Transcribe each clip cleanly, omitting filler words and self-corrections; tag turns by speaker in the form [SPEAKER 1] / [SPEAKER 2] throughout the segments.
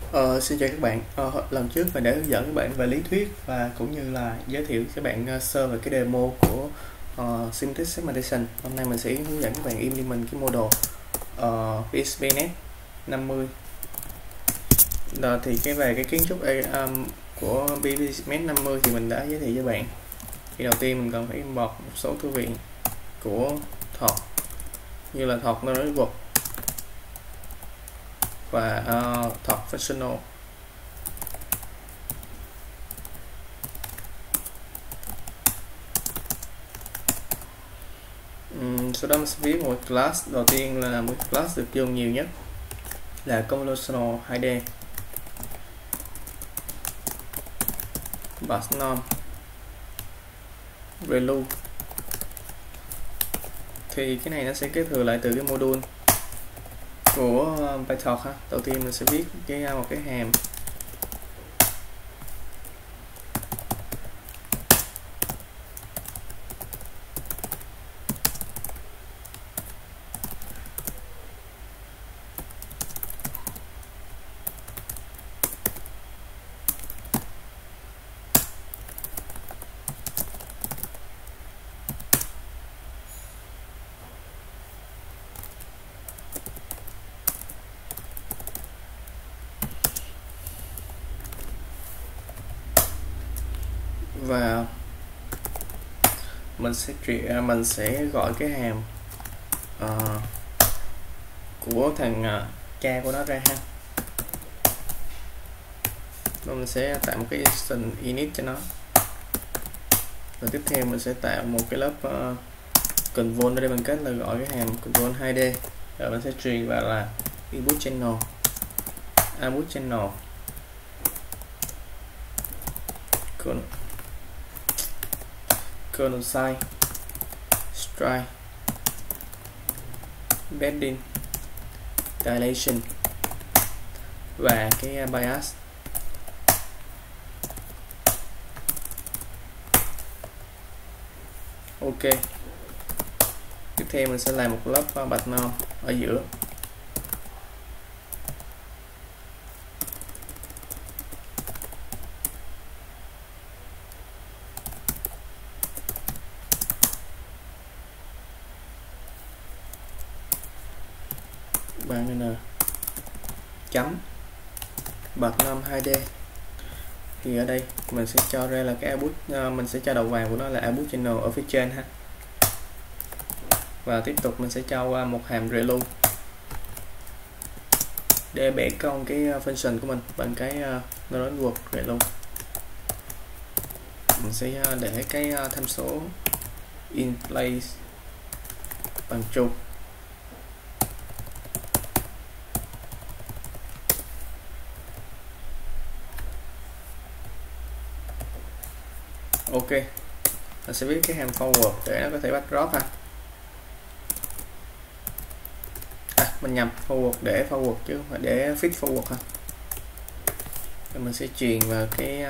[SPEAKER 1] Xin chào các bạn. Lần trước mình đã hướng dẫn các bạn về lý thuyết và cũng như là giới thiệu các bạn sơ về cái demo của Synthetic Segmentation. Hôm nay mình sẽ hướng dẫn các bạn implement cái model PSPNet 50. Thì về cái kiến trúc của PSPNet 50 thì mình đã giới thiệu cho bạn. Thì đầu tiên mình cần phải import một số thư viện của Thọt, như là Thọt Network và Thọt Functional. Sau đó mình sẽ viết một class. Đầu tiên là một class được dùng nhiều nhất là Convolutional 2D Barnum Prelude. Thì cái này nó sẽ kết thừa lại từ cái module của PyTorch ha. Đầu tiên mình sẽ viết một cái hàm và mình sẽ gọi cái hàm của thằng cha của nó ra ha. Rồi mình sẽ tạo một cái instance init cho nó. Và tiếp theo mình sẽ tạo một cái lớp convol ở đây bằng cách là gọi cái hàm convol 2D. Rồi mình sẽ truyền vào là input channel, output channel, kernel size, stride, bedding, dilation và cái bias. Ok. Tiếp theo mình sẽ làm một lớp bạch non ở giữa. Bằng n chấm bật nom 2D. Thì ở đây mình sẽ cho ra là cái output, mình sẽ cho đầu vào của nó là output channel ở phía trên ha. Và tiếp tục mình sẽ cho một hàm reload để bẻ cong cái function của mình bằng cái network reload. Mình sẽ để cái tham số in place bằng true. Ok, mình sẽ viết cái hàm forward để nó có thể backdrop ha. Mình nhầm, forward để forward chứ không phải để feed forward ha. Rồi mình sẽ truyền vào cái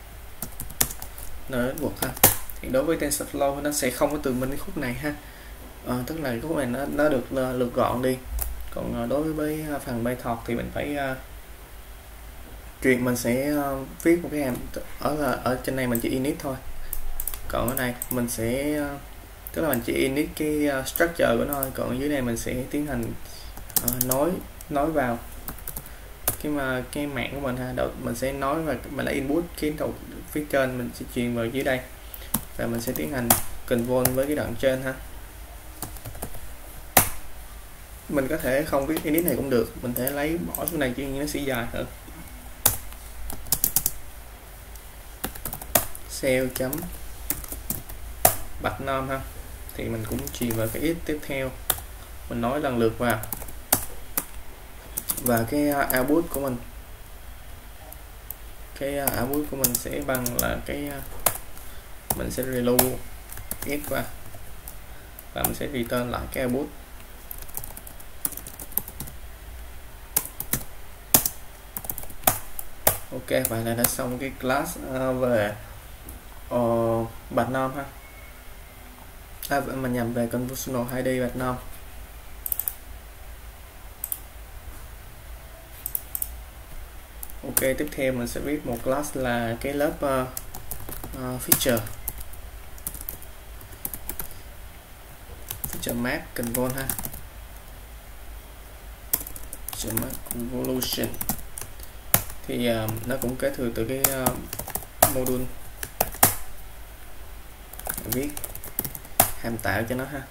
[SPEAKER 1] network ha. Thì đối với TensorFlow nó sẽ không có tường minh cái khúc này ha. Tức là cái khúc này nó được lược gọn đi. Còn đối với phần PyTorch thì mình phải mình sẽ viết một cái hàm ở trên này mình chỉ init thôi. Còn ở này mình sẽ tức là mình chỉ init cái structure của nó, còn ở dưới này mình sẽ tiến hành nối vào cái mạng của mình ha. Mình sẽ nói và mình là input cái đầu phía trên, mình sẽ truyền vào dưới đây và mình sẽ tiến hành convol với cái đoạn trên ha. Mình có thể không viết init này cũng được, mình thể lấy bỏ xuống này chứ nó sẽ dài hơn. Cell chấm bạch nom ha. Thì mình cũng truyền vào cái tiếp theo, mình nói lần lượt vào. Và cái output của mình, sẽ bằng là cái mình sẽ reload get qua và mình sẽ return lại cái output. Ok, vậy là đã xong cái class về bạch nom ha. Mình nhầm, về convolutional 2D bạch nom. Ok, tiếp theo mình sẽ viết một class là cái lớp feature map convol ha, feature map convolution. Thì nó cũng kế thừa từ cái module, viết hàm tạo cho nó ha.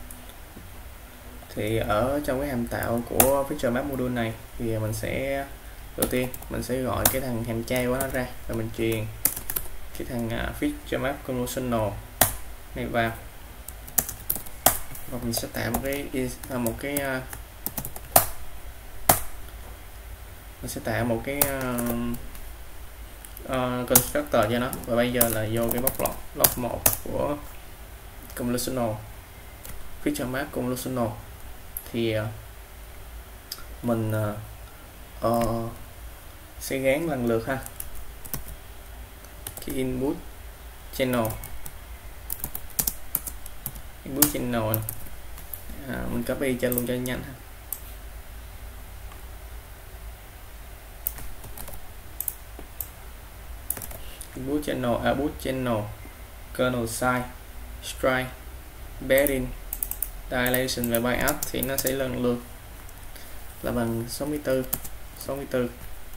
[SPEAKER 1] Thì ở trong cái hàm tạo của feature map module này thì mình sẽ đầu tiên mình sẽ gọi cái thằng hàm chay của nó ra, và mình truyền cái thằng feature map convolutional này vào, và mình sẽ tạo một cái mình sẽ tạo một cái constructor cho nó. Và bây giờ là vô cái block 1 của convolutional feature map convolutional thì mình sẽ gán lần lượt ha, cái input channel mình copy cho luôn cho nhanh ha. Input channel, output channel, kernel size, strike, bearing, dilation và bias thì nó sẽ lần lượt là bằng 64.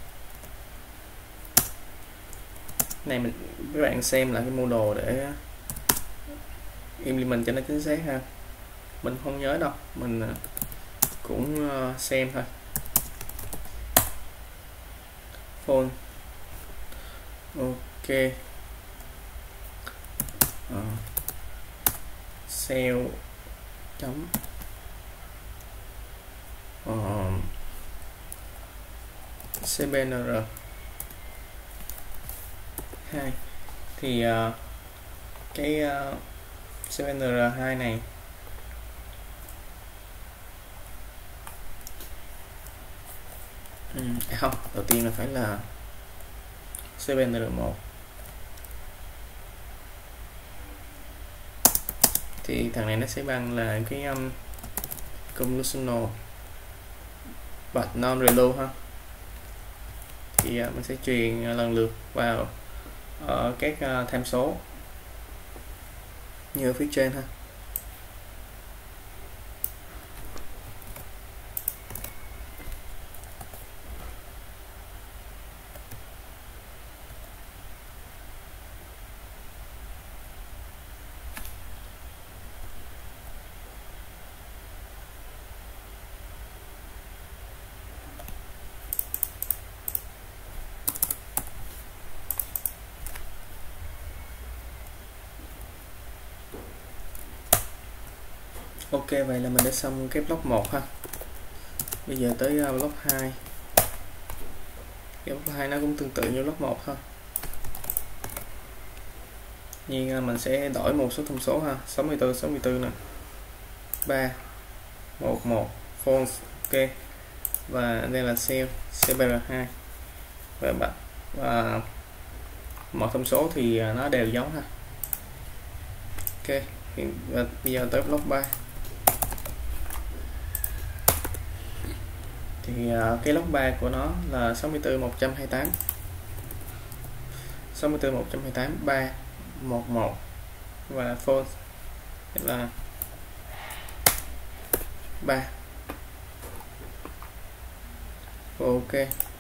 [SPEAKER 1] Này các bạn xem lại cái model để implement cho nó chính xác ha. Mình không nhớ đâu, mình cũng xem thôi. Phone ok, cell chấm cbnr 2 thì cái cbnr 2 này không, đầu tiên là phải là cbnr 1 thì thằng này nó sẽ bằng là cái convolutional but non reload ha. Thì mình sẽ truyền lần lượt vào các tham số như ở phía trên ha. Ok, vậy là mình đã xong cái block 1 ha. Bây giờ tới block 2. Cái block 2 nó cũng tương tự như block 1 thôi. Nhưng mình sẽ đổi một số thông số ha, 64 nè. 3 1 1 false, ok. Và đây là cell cbr2. Và mọi thông số thì nó đều giống ha. Ok, bây giờ tới block 3. Thì cái log 3 của nó là 64.128 311 và false là 3. Ok,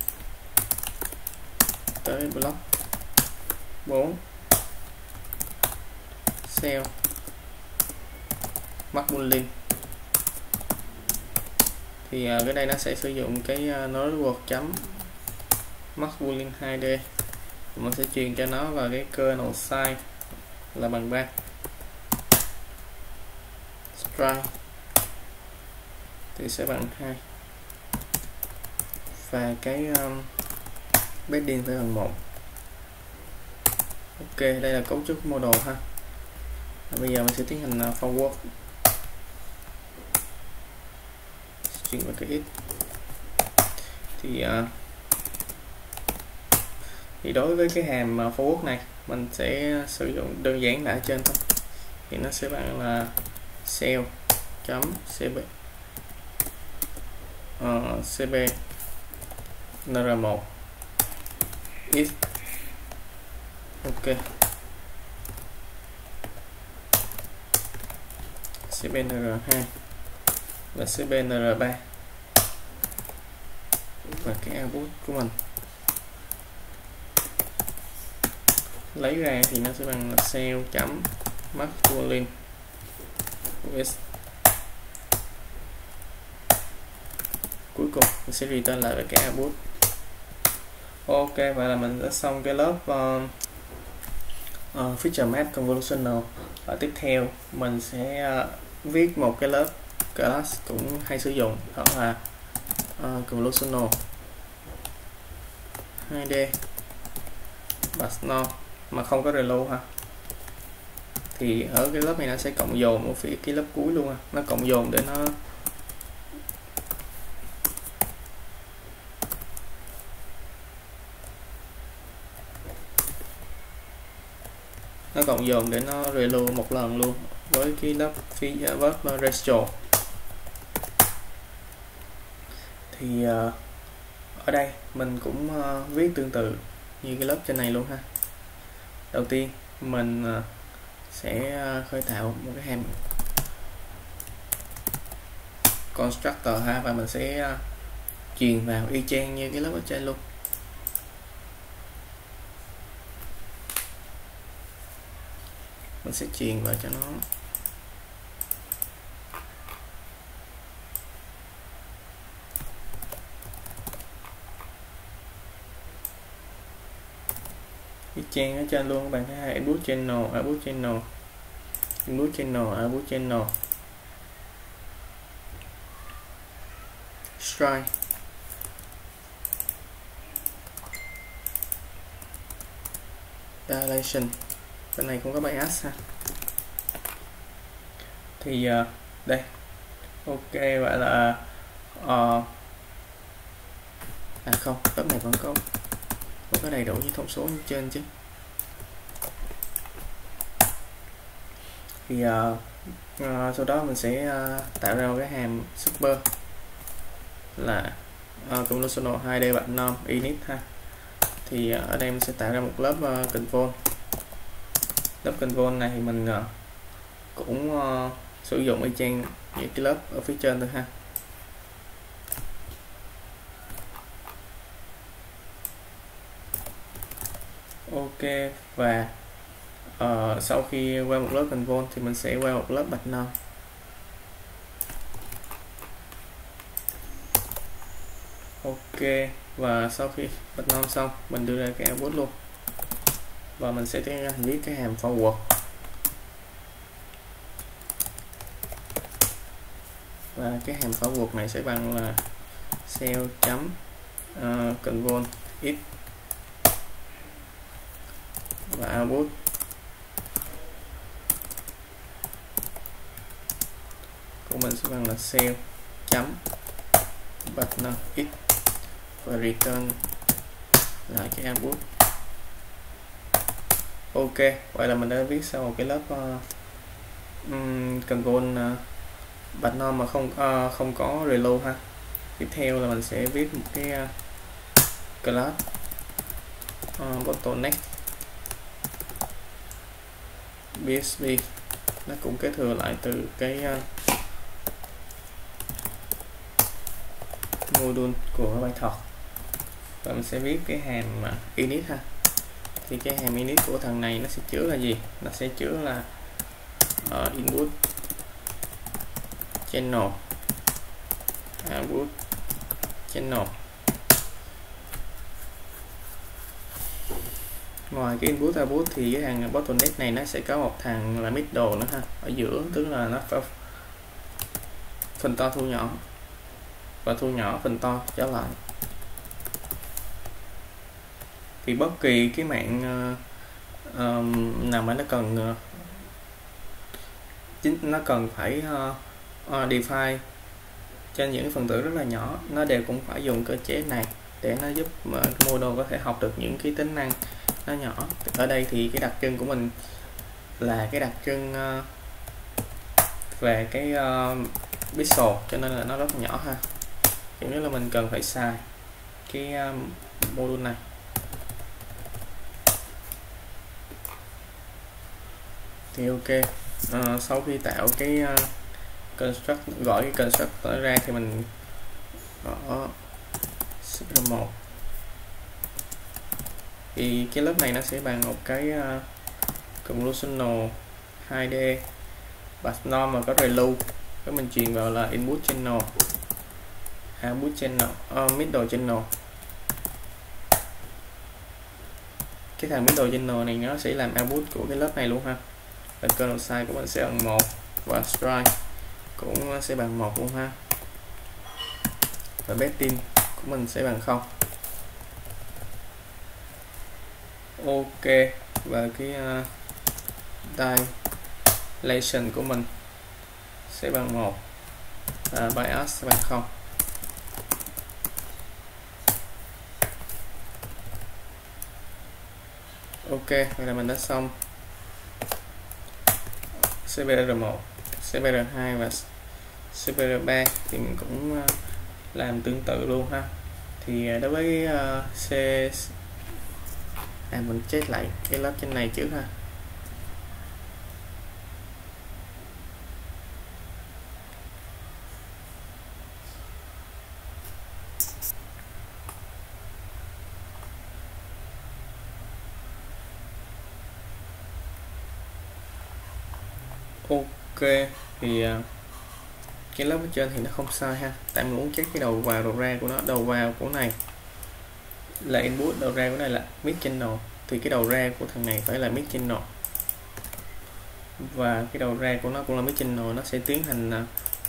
[SPEAKER 1] tới block 4 cell mắc boolean thì cái đây nó sẽ sử dụng cái node word chấm max boolean 2D. Mình sẽ truyền cho nó vào cái kernel size là bằng 3. Strike thì sẽ bằng 2 và cái bedding phải bằng 1. Ok, đây là cấu trúc model ha. Bây giờ mình sẽ tiến hành forward, chuyển vào cái ít thì đối với cái hàm forward này mình sẽ sử dụng đơn giản là ở trên thôi, thì nó sẽ bằng là cell chấm cb nr1 if. Ok, cpnr2 và cpnr3 và cái output của mình lấy ra thì nó sẽ bằng là cell chấm masculine with. Cuối cùng mình sẽ return lại với cái output. Ok, vậy là mình đã xong cái lớp feature map convolutional. Và tiếp theo mình sẽ viết một cái lớp class cũng hay sử dụng, đó là convolutional 2D Basno mà không có reload ha. Thì ở cái lớp này nó sẽ cộng dồn ở phía cái lớp cuối luôn ha. Nó cộng dồn để nó cộng dồn để nó reload một lần luôn với cái lớp phía verb ratio. Thì ở đây mình cũng viết tương tự như cái lớp trên này luôn ha. Đầu tiên mình sẽ khởi tạo một cái hàm constructor ha, và mình sẽ truyền vào y chang như cái lớp ở trên luôn. Mình sẽ truyền vào cho nó y chang ở trên luôn các bạn thấy. Input channel, output channel, input channel, output channel, strike, dilation. Bên này cũng có bias ha. Thì đây, ok, vậy là không, lớp này vẫn có đầy đủ những thông số như trên chứ. Thì sau đó mình sẽ tạo ra một cái hàm super là convolutional 2D bạn nom init ha. Thì ở đây mình sẽ tạo ra một lớp convol. Lớp convol này thì mình cũng sử dụng y chang những cái lớp ở phía trên thôi ha. Ok, và sau khi qua một lớp convol thì mình sẽ qua một lớp bạch nom. Ok, và sau khi bạch nom xong mình đưa ra cái output luôn, và mình sẽ tiến hành viết cái hàm forward. Và cái hàm forward này sẽ bằng là cell chấm convol if và output của mình sẽ bằng là cell chấm button x và return lại cái output. Ok, vậy là mình đã viết xong một cái lớp convol button mà không có reload ha. Tiếp theo là mình sẽ viết một cái class bottleneck BSB, nó cũng kế thừa lại từ cái module của Python. Và mình sẽ viết cái hàm init ha. Thì cái hàm init của thằng này nó sẽ chứa là gì? Nó sẽ chứa là input channel, output channel. Ngoài cái input output thì cái thằng bottleneck này nó sẽ có một thằng là middle nữa ha, ở giữa, tức là nó phải phần to thu nhỏ và thu nhỏ phần to trở lại. Thì bất kỳ cái mạng nào mà nó cần phải define trên những phần tử rất là nhỏ, nó đều cũng phải dùng cơ chế này để nó giúp model có thể học được những cái tính năng nó nhỏ. Ở đây thì cái đặc trưng của mình là cái đặc trưng về cái pixel, cho nên là nó rất là nhỏ ha. Kiểu như là mình cần phải xài cái module này. Thì ok, sau khi tạo cái construct, gọi cái construct ra thì mình gõ Super1. Thì cái lớp này nó sẽ bằng một cái convolutional 2D path norm mà có relu, cái mình truyền vào là input channel, output channel, middle channel. Cái thằng middle channel này nó sẽ làm output của cái lớp này luôn ha. Và kernel size của mình sẽ bằng 1 và strike cũng sẽ bằng 1 luôn ha. Và bedding của mình sẽ bằng 0. Ok, và cái dilation của mình sẽ bằng 1 và bias sẽ bằng 0. Ok, vậy là mình đã xong CPR1, CPR2 và CPR3. Thì mình cũng làm tương tự luôn ha. Thì đối với mình check lại cái lớp trên này trước ha. Ok, thì cái lớp ở trên thì nó không sai ha, tại mình muốn check cái đầu vào đầu ra của nó. Đầu vào của này là input, đầu ra của này là mid channel, thì cái đầu ra của thằng này phải là mid channel, và cái đầu ra của nó cũng là mid channel. Nó sẽ tiến hành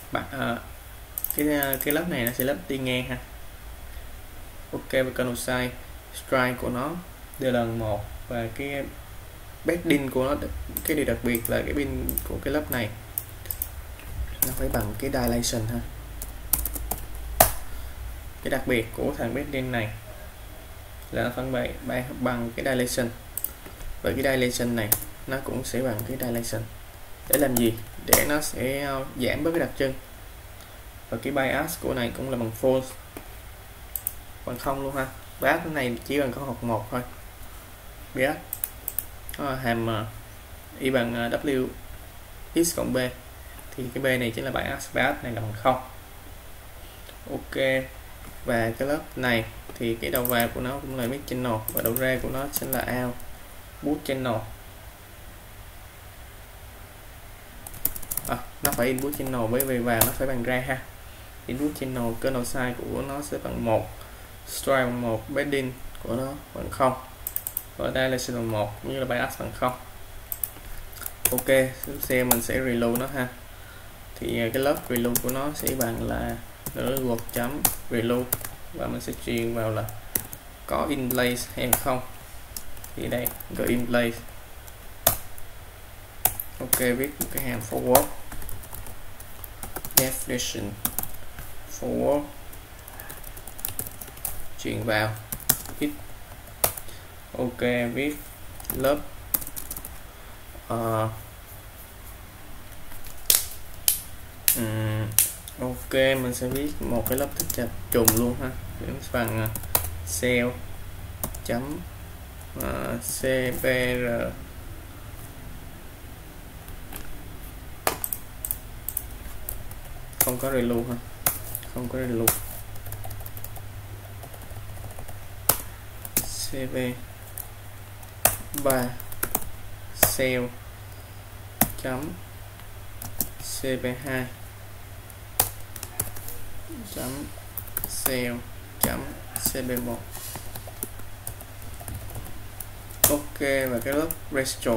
[SPEAKER 1] cái lớp này nó sẽ lớp đi ngang ha. Ok, và kernel size strike của nó đều là 1, và cái bedding của nó, cái điều đặc biệt là cái pin của cái lớp này nó phải bằng cái dilation ha. Cái đặc biệt của thằng bedding này là nó phải bằng cái dilation, và cái dilation này nó cũng sẽ bằng cái dilation. Để làm gì? Để nó sẽ giảm bớt cái đặc trưng. Và cái bias của này cũng là bằng false, bằng 0 luôn ha. Bias cái này chỉ bằng con học 1 thôi. Bias hàm y bằng w x cộng b, thì cái b này chính là bias này là bằng 0. Ok, và cái lớp này thì cái đầu vào của nó cũng là mid channel, và đầu ra của nó chính là output channel. Nó phải input channel bởi vì vào nó phải bằng ra ha. Input channel kernel size của nó sẽ bằng 1, strike bằng 1, bedding của nó bằng 0, và dilation bằng 1, như là bias bằng 0. Ok, xem mình sẽ reload nó ha. Thì cái lớp reload của nó sẽ bằng là network chấm reload, và mình sẽ truyền vào là có in place hay không. Thì đây có in place. Ok, viết một cái hàm forward definition forward, truyền vào hit. Ok, viết lớp ok, mình sẽ viết một cái lớp tích chập trùng luôn ha, bằng cell chấm cpr không có reload ha, không có reload. cp 3 cell chấm cp2 chấm cell chấm cp1. Ok, và cái lớp registro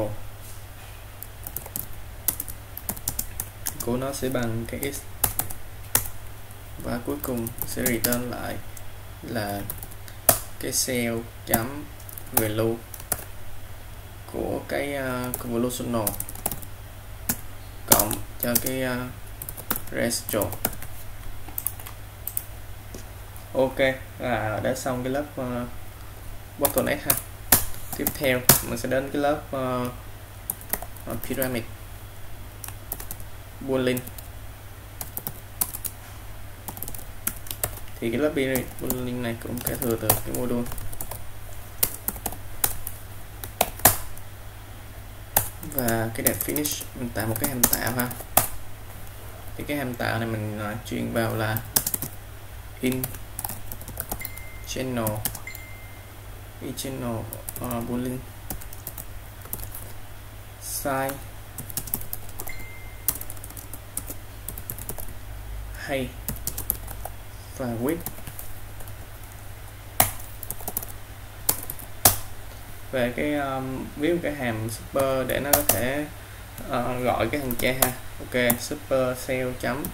[SPEAKER 1] của nó sẽ bằng cái x, và cuối cùng sẽ return lại là cái cell chấm value của cái convolutional cộng cho cái registro. Ok, là đã xong cái lớp bottleneck ha. Tiếp theo mình sẽ đến cái lớp pyramid boolean. Thì cái lớp pyramid boolean này cũng kế thừa từ cái module và cái đẹp finish mình tạo một cái hàm tạo ha. Thì cái hàm tạo này mình truyền vào là in channel boolean size hay và width. Về cái viết một cái hàm super để nó có thể gọi cái thằng che ha. Ok, super cell chấm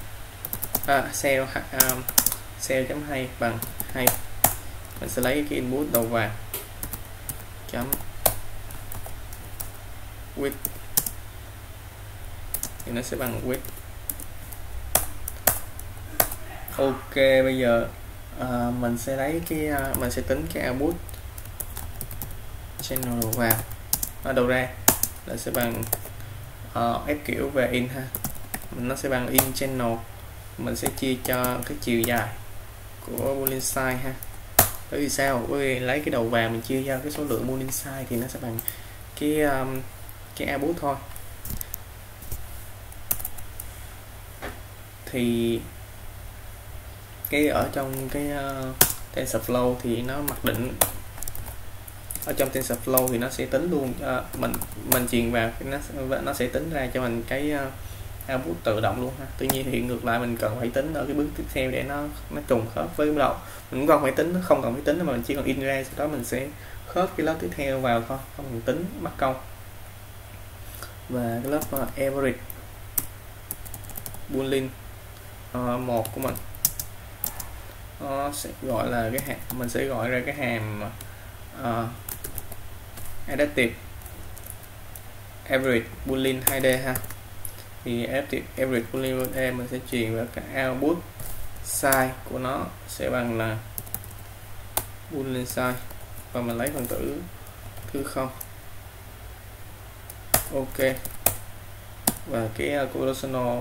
[SPEAKER 1] cell chấm hay bằng hay. Mình sẽ lấy cái input đầu vào chấm width thì nó sẽ bằng width. Ok, bây giờ mình sẽ lấy cái mình sẽ tính cái output channel đầu vào ở đầu ra là sẽ bằng f kiểu về in ha. Nó sẽ bằng in channel, mình sẽ chia cho cái chiều dài của boolean size ha. Bởi vì sao? Bởi vì lấy cái đầu vào mình chia cho cái số lượng boolean size thì nó sẽ bằng cái output thôi. Thì cái ở trong cái TensorFlow thì nó mặc định ở trong TensorFlow thì nó sẽ tính luôn mình truyền vào nó sẽ tính ra cho mình cái output tự động luôn ha. Tuy nhiên thì ngược lại mình cần phải tính ở cái bước tiếp theo để nó trùng khớp với cái đầu. Mình cũng không phải tính, không cần phải tính mà mình chỉ cần in ra, sau đó mình sẽ khớp cái lớp tiếp theo vào thôi, không cần tính mất công. Và cái lớp average boolean 1 của mình sẽ gọi là cái hàm, mình sẽ gọi ra cái hàm adaptive average boolean 2D ha. Thì adaptive average boolean 2D mình sẽ truyền vào cái output size của nó sẽ bằng là boolean size và mình lấy phần tử thứ 0. Ok, và cái conditional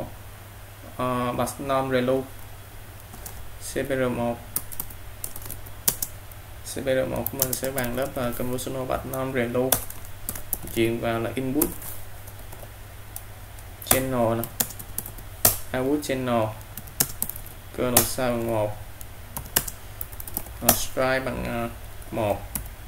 [SPEAKER 1] path relu CPR1 của mình sẽ bằng lớp conditional path relu truyền vào là input channel này, output channel kernel size bằng 1, stride bằng 1,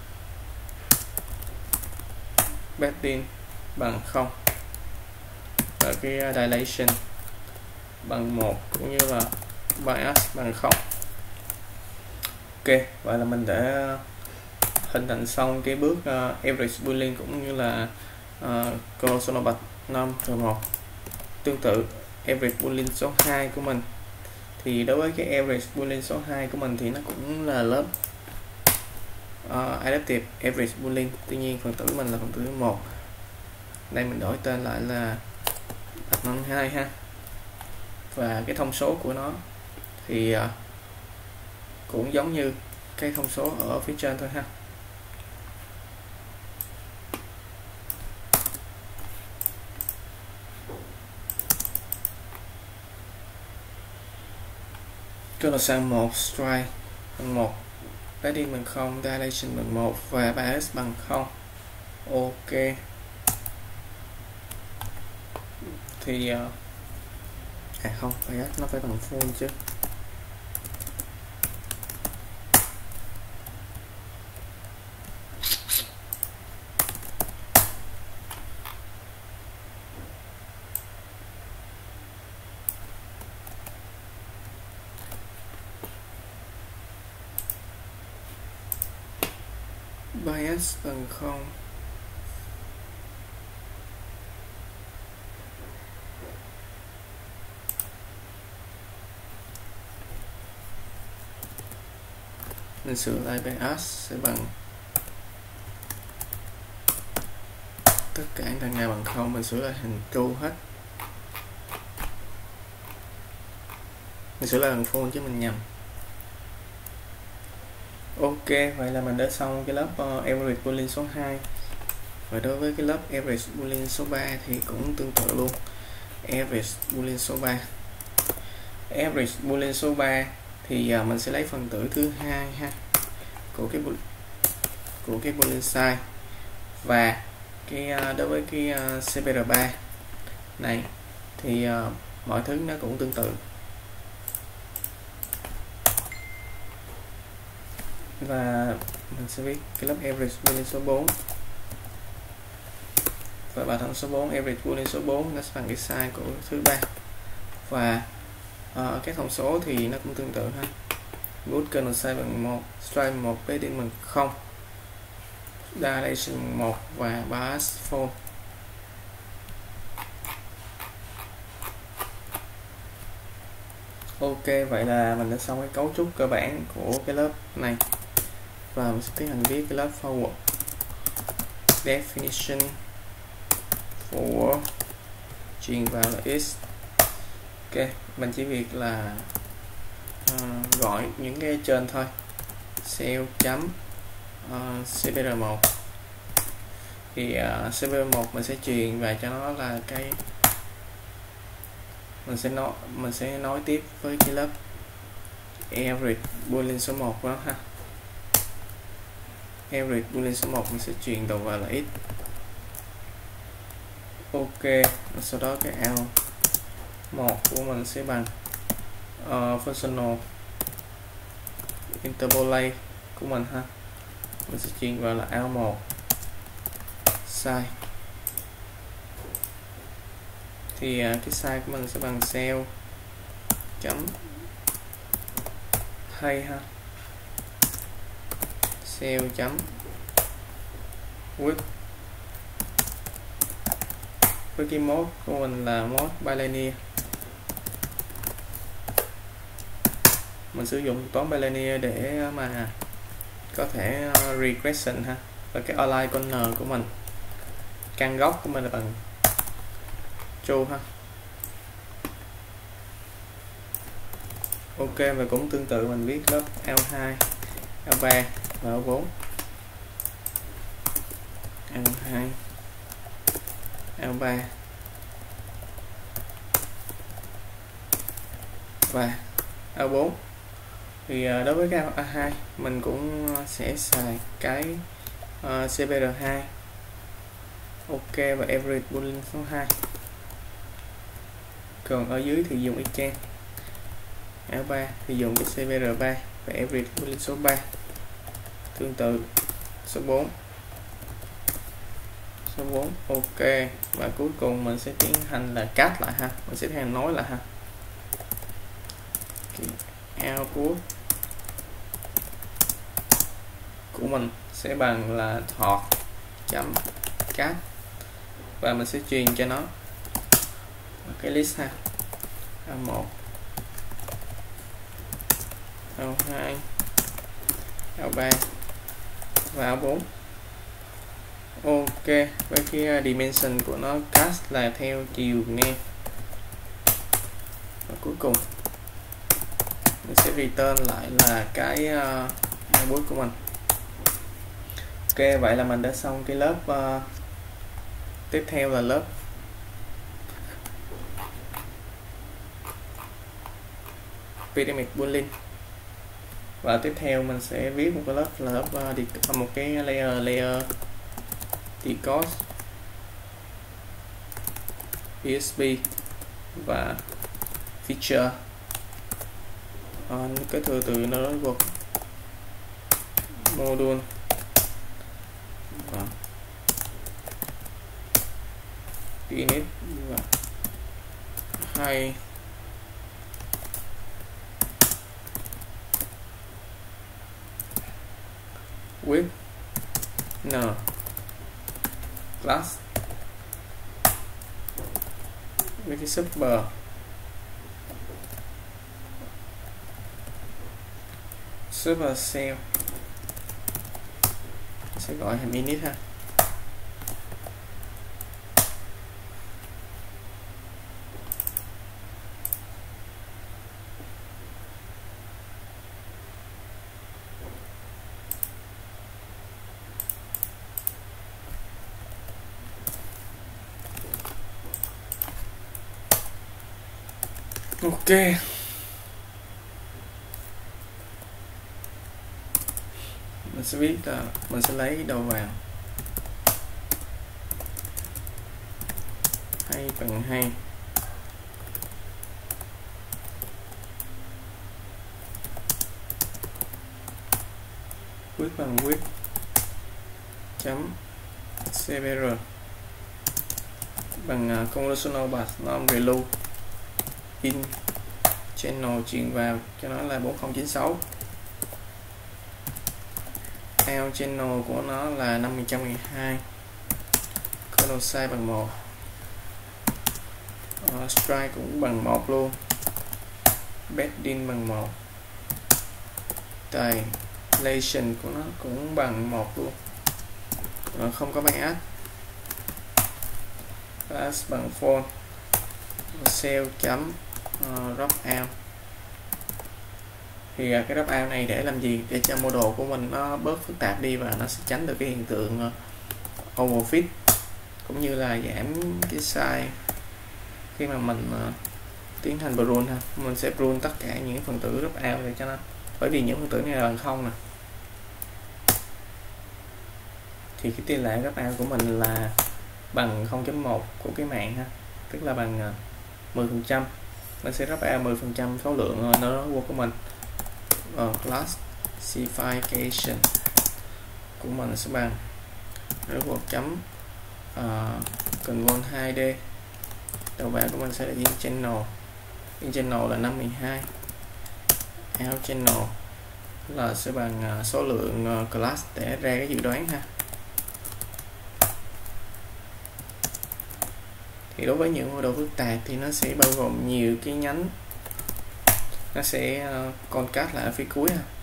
[SPEAKER 1] padding bằng 0 và cái dilation bằng 1 cũng như là bias bằng 0. Ok, vậy là mình đã hình thành xong cái bước average boolean cũng như là conditional path 5 rồi 1. Tương tự average boolean số 2 của mình thì đối với cái average boolean số 2 của mình thì nó cũng là lớp adaptive average boolean, tuy nhiên phần tử mình là phần tử 1. Đây mình đổi tên lại là path 2 ha. Và cái thông số của nó thì cũng giống như cái thông số ở phía trên thôi ha. Kernel size 1, stride bằng 1, padding bằng 0, dilation bằng 1 và bias bằng 0. Ok, thì không, bias nó phải bằng full chứ. Bias bằng 0. Mình sửa lại bias sẽ bằng tất cả những thằng này bằng 0, mình sửa lại thành true hết. Mình sửa lại bằng full chứ mình nhầm. Ok, vậy là mình đã xong cái lớp average boolean số 2. Và đối với cái lớp average boolean số 3 thì cũng tương tự luôn. Average boolean số 3. Average boolean số 3 thì mình sẽ lấy phần tử thứ 2 ha của cái boolean size và đối với cái CPR3 này thì mọi thứ nó cũng tương tự, và mình sẽ viết cái lớp average boolean số 4 và bài toán số 4 average boolean số 4 nó sẽ bằng cái size của thứ ba, và các thông số thì nó cũng tương tự ha. Good kernel size bằng 1, stripe 1, padding bằng 0, dilation bằng 1 và bias fold. Ok, vậy là mình đã xong cái cấu trúc cơ bản của cái lớp này, và mình sẽ tiến hành viết cái lớp forward definition for truyền vào là x. Ok, mình chỉ việc là gọi những cái trên thôi, cell chấm cpr1 thì cpr1 mình sẽ truyền vào cho nó là cái mình sẽ nói tiếp với cái lớp average boolean số 1 đó ha. Average boolean số 1 mình sẽ truyền đầu vào là x. Ok, sau đó cái L1 của mình sẽ bằng functional interpolate của mình ha. Mình sẽ truyền vào là L1 size, thì cái size của mình sẽ bằng cell chấm hay ha, cell chấm width, với cái mode của mình là mode bilinear. Mình sử dụng toán bilinear để mà có thể regression ha, và cái align corner của mình, căn góc của mình là bằng true ha. Ok, và cũng tương tự mình viết lớp L2, L3 và L4. L2, L3 và L4. Thì đối với cái A2 mình cũng sẽ xài cái CPR2. Ok, và average boolean số 2. Còn ở dưới thì dùng y chang. L3 thì dùng cái CPR3 và average boolean số 3. Tương tự số 4. Số 4. Ok, và cuối cùng mình sẽ tiến hành là cast lại ha. Mình sẽ tiến hành nói lại ha. Output của mình sẽ bằng là thọt chấm cast, và mình sẽ truyền cho nó cái list ha, A1, A2, A3 và A4. Ok, với cái dimension của nó cast là theo chiều ngang, và cuối cùng mình sẽ return lại là cái output của mình. Ok, vậy là mình đã xong cái lớp tiếp theo là lớp pyramid boolean, và tiếp theo mình sẽ viết một cái lớp là lớp một cái layer decode PSP và feature, cái từ từ nó gồm module và init và hay with n class với cái super cell sẽ gọi thành init ha. Ok, mình sẽ viết là mình sẽ lấy đầu vào hay bằng 2 width bằng width chấm cbr bằng convolutional path value in channel truyền vào cho nó là 4096, out channel của nó là 512, kernel size bằng 1, strike cũng bằng 1 luôn, bedding bằng 1, dilation của nó cũng bằng 1 luôn, không có bias, class bằng phone, cell chấm drop out. Thì cái drop out này để làm gì? Để cho model của mình nó bớt phức tạp đi và nó sẽ tránh được cái hiện tượng overfit, cũng như là giảm cái size khi mà mình tiến hành prune ha. Mình sẽ prune tất cả những phần tử drop out để cho nó, bởi vì những phần tử này là bằng không nè, thì cái tỷ lệ drop out của mình là bằng 0.1 của cái mạng ha, tức là bằng 10%. Nó sẽ drop out 10% số lượng nó của mình. Classification của mình sẽ bằng chấm convol 2D, đầu vào của mình sẽ là in channel là 512, out channel là sẽ bằng số lượng class để ra cái dự đoán ha. Thì đối với những model phức tạp thì nó sẽ bao gồm nhiều cái nhánh, nó sẽ concat lại ở phía cuối ha.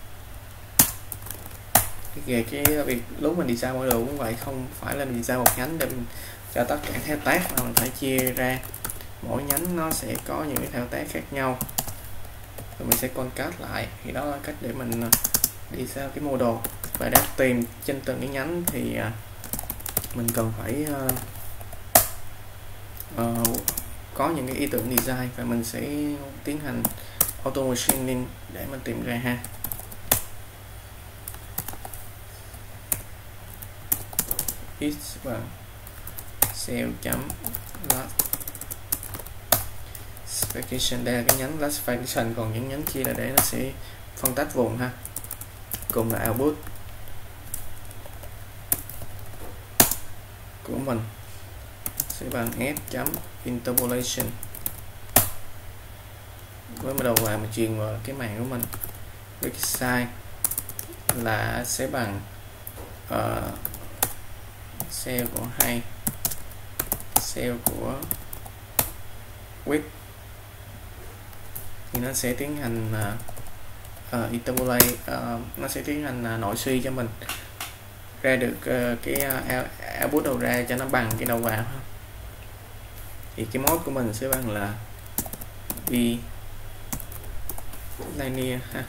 [SPEAKER 1] Về cái việc lúc mình design model cũng vậy, không phải là mình design một nhánh để mình cho tất cả thao tác, mà mình phải chia ra mỗi nhánh nó sẽ có những cái thao tác khác nhau, rồi mình sẽ concat lại. Thì đó là cách để mình design cái model. Và để tìm trên từng cái nhánh thì mình cần phải có những cái ý tưởng design, và mình sẽ tiến hành auto machining để mình tìm ra ha. X bằng cell chấm classification, đây là cái nhánh classification, còn những nhánh kia là để nó sẽ phân tách vùng ha. Cùng là output của mình sẽ bằng f chấm interpolation, với đầu vào mình truyền vào cái màn của mình, với cái size là sẽ bằng cell của 2, cell của width, thì nó sẽ tiến hành interpolate, nó sẽ tiến hành nội suy cho mình ra được cái output đầu ra cho nó bằng cái đầu vào. Thì cái mode của mình sẽ bằng là b linear ha.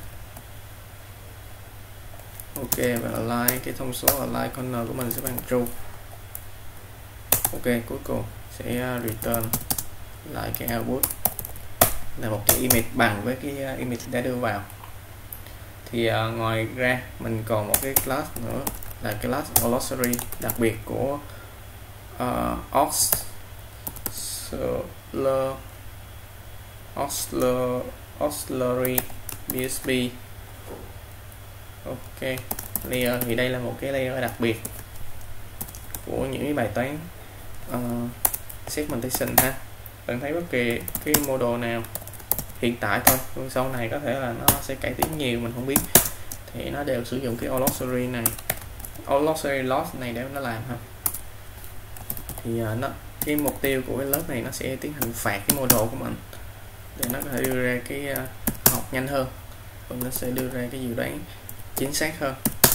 [SPEAKER 1] Ok, và align, cái thông số align corner của mình sẽ bằng true. Ok, cuối cùng sẽ return lại cái output là một cái image bằng với cái image đã đưa vào. Thì ngoài ra mình còn một cái class nữa là cái class glossary đặc biệt của auxiliary BSB. Ok, layer thì đây là một cái layer đặc biệt của những cái bài toán segmentation ha. Bạn thấy bất kỳ cái model nào hiện tại thôi, sau này có thể là nó sẽ cải tiến nhiều mình không biết, thì nó đều sử dụng cái glossary này, glossary loss này để nó làm ha. Thì cái mục tiêu của cái lớp này nó sẽ tiến hành phạt cái model của mình để nó có thể đưa ra cái học nhanh hơn, và nó sẽ đưa ra cái dự đoán chính xác hơn.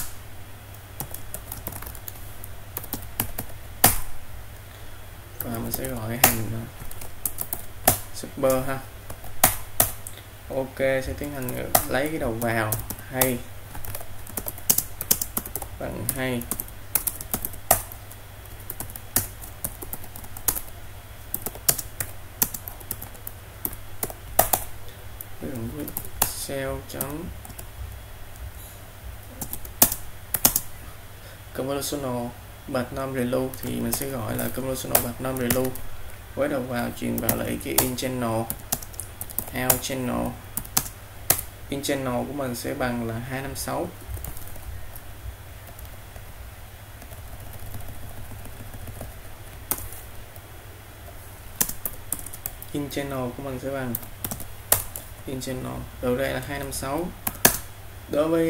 [SPEAKER 1] Và mình sẽ gọi hành super ha. Ok, sẽ tiến hành lấy cái đầu vào hay bằng 2, cell chấm convolutional path value, thì mình sẽ gọi là convolutional path value với đầu vào truyền vào lấy cái in channel, out channel. In channel của mình sẽ bằng là 256. In channel của mình sẽ bằng in channel, đầu đây là 256. Đối với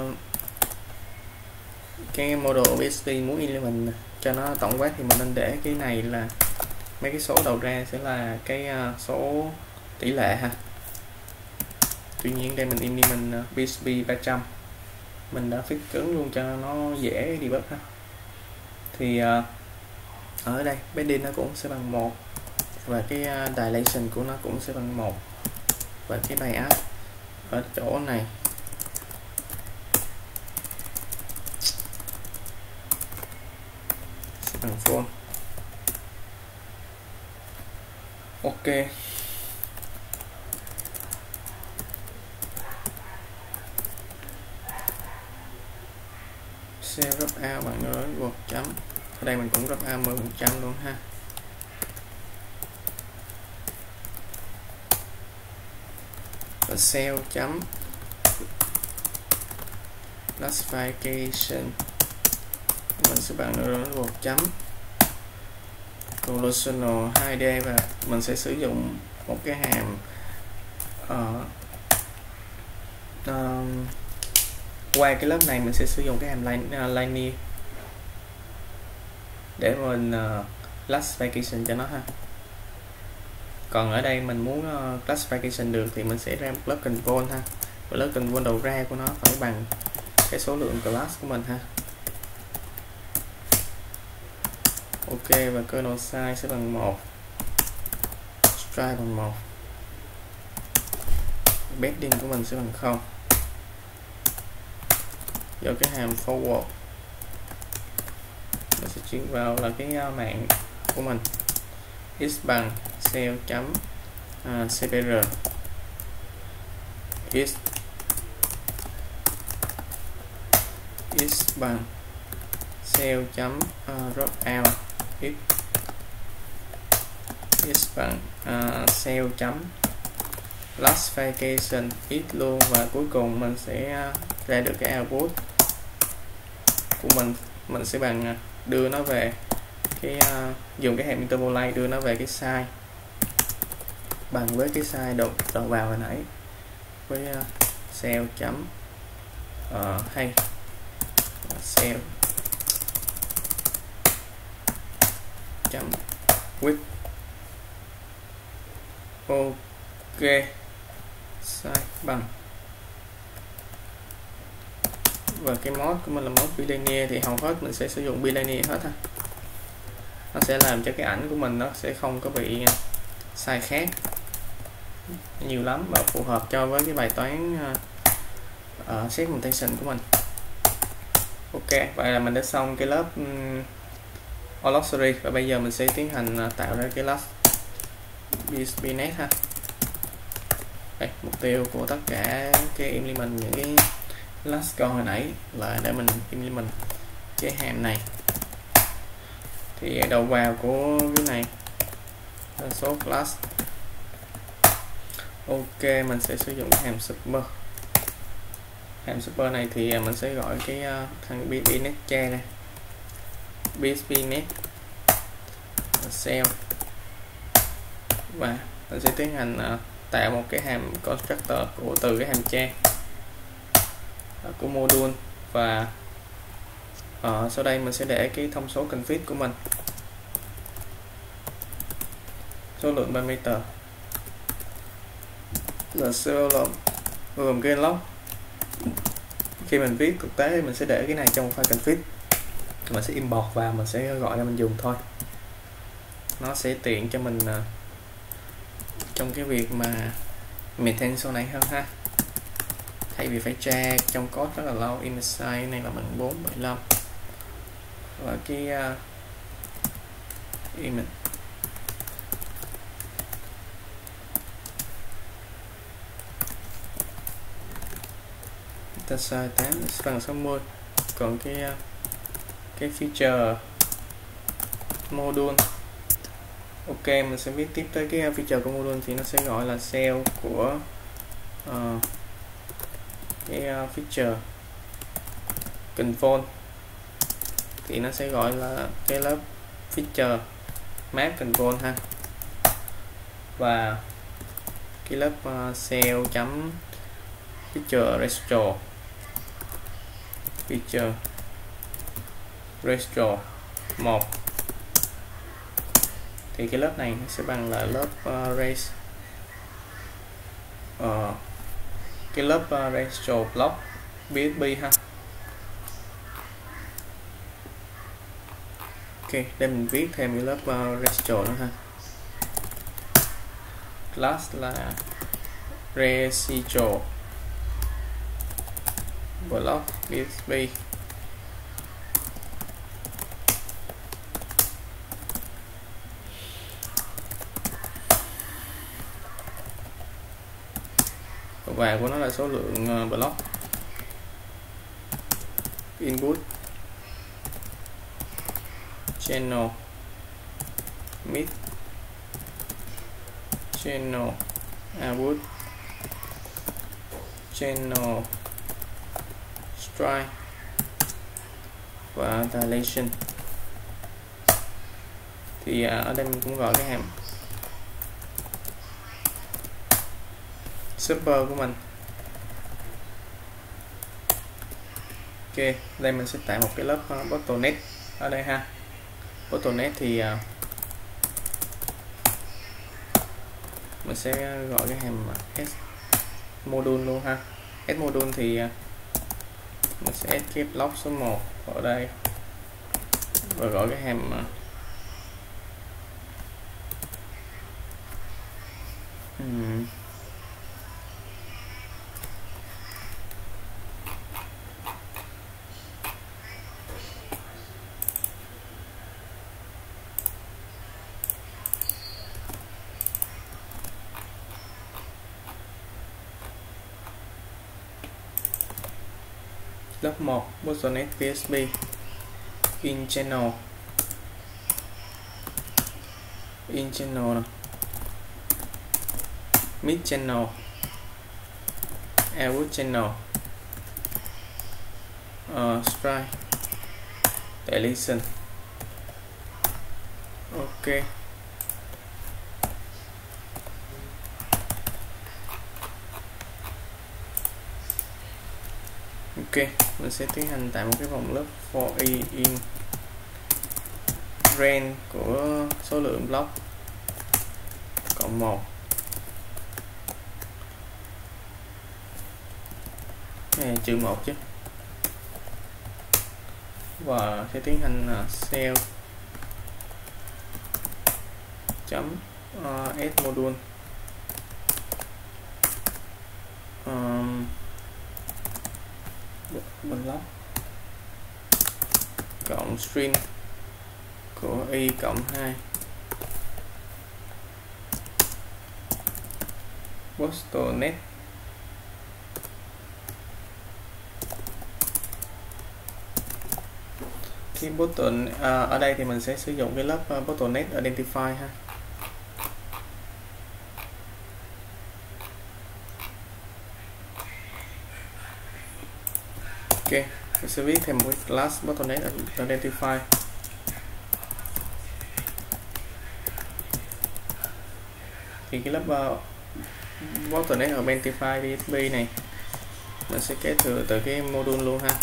[SPEAKER 1] cái model BSP muốn in mình cho nó tổng quát thì mình nên để cái này là mấy cái số đầu ra sẽ là cái số tỷ lệ ha. Tuy nhiên đây mình in đi mình BSP 300, mình đã fix cứng luôn cho nó dễ debug ha. Thì ở đây bedding nó cũng sẽ bằng 1 và cái dilation của nó cũng sẽ bằng 1, và cái bias ở chỗ này sẽ bằng full. Ok, cell drop out bằng lớn 1 chấm. Ở đây mình cũng drop out 10% luôn ha. Và cell chấm classification mình sẽ bằng lớn 1 chấm. Convolutional 2D, và mình sẽ sử dụng một cái hàm qua cái lớp này mình sẽ sử dụng cái hàm linear để mình classification cho nó ha. Còn ở đây mình muốn classification được thì mình sẽ ra một lớp control ha, và lớp control đầu ra của nó phải bằng cái số lượng class của mình ha. Ok, và kernel size sẽ bằng 1, stripe bằng 1, bedding của mình sẽ bằng 0. Do cái hàm forward mình sẽ chuyển vào là cái mạng của mình, x bằng cell chấm cpr, x bằng cell chấm drop out, x bằng cell chấm classification x luôn, và cuối cùng mình sẽ ra được cái output của mình sẽ bằng đưa nó về cái dùng cái hàm interpolate đưa nó về cái size bằng với cái size đầu vào hồi nãy với cell chấm hay cell chấm width. Ok, size bằng, và cái mode của mình là mode bilinear thì hầu hết mình sẽ sử dụng bilinear hết ha. Nó sẽ làm cho cái ảnh của mình nó sẽ không có bị sai khác nhiều lắm, và phù hợp cho với cái bài toán segmentation của mình. Ok, vậy là mình đã xong cái lớp glossary, và bây giờ mình sẽ tiến hành tạo ra cái class BSPNet ha. Đây, mục tiêu của tất cả cái implement những cái class con hồi nãy là để mình implement cái hàm này. Thì đầu vào của cái này là số class. Ok, mình sẽ sử dụng cái hàm super. Hàm super này thì mình sẽ gọi cái thằng BSPNet che này, BSPNet cell, và mình sẽ tiến hành tạo một cái hàm constructor của từ cái hàm che của module, và sau đây mình sẽ để cái thông số config của mình, số lượng parameter là số gồm cái log. Khi mình viết thực tế mình sẽ để cái này trong một file config, mình sẽ import vào, mình sẽ gọi ra mình dùng thôi, nó sẽ tiện cho mình trong cái việc mà maintain sau này hơn ha, thay vì phải tra trong code rất là lâu. Image size này là bằng 475, và cái image ta size 8 bằng 60. Còn cái feature module Ok, mình sẽ viết tiếp tới cái feature của module thì nó sẽ gọi là cell của cái feature control thì nó sẽ gọi là cái lớp feature map control ha, và cái lớp cell chấm feature registro 1 thì cái lớp này nó sẽ bằng là lớp cái lớp registro block BSB ha. Ok, để mình viết thêm cái lớp registro nữa ha. Class là registro block BSB. Và của nó là số lượng block input channel mid channel output channel strike và dilation. Thì ở đây mình cũng gọi cái hàm super của mình. Ok, đây mình sẽ tạo một cái lớp bottleneck ở đây ha. Bottleneck thì mình sẽ gọi cái hàm s module luôn ha. S module thì mình sẽ escape block số 1 ở đây và gọi cái hàm lớp 1 bottleneck PSB in channel mid channel output channel strike dilation. Ok, mình sẽ tiến hành tạo một cái vòng lớp for i in range của số lượng block cộng 1 này trừ 1 chứ, và sẽ tiến hành cell chấm s module block cộng string của y cộng 2 bottleneck cái button ở đây thì mình sẽ sử dụng cái lớp bottleneck identify ha. Ok, mình sẽ viết thêm một cái class bottleneck identify. Thì cái lớp bottleneck identify PSB này mình sẽ kế thừa từ cái module luôn ha.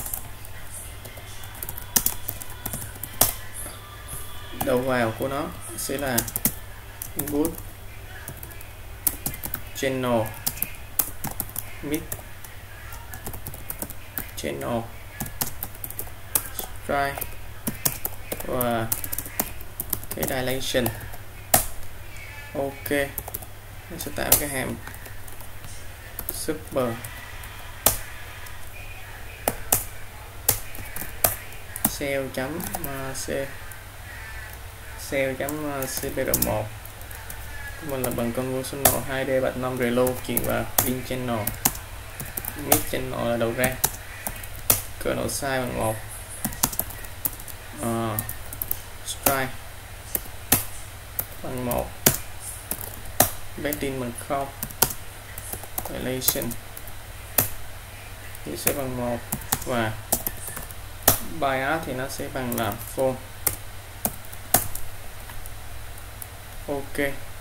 [SPEAKER 1] Đầu vào của nó sẽ là input channel mid channel strike và cái dilation. Ok, mình sẽ tạo cái hàm super cell chấm cpr1 của mình là bằng convolutional 2D bạch 5 reload truyền vào in channel, mid channel là đầu ra, kernel size bằng 1, strike bằng 1, bedding bằng 0, dilation thì sẽ bằng 1 và bias thì nó sẽ bằng là full. Ok,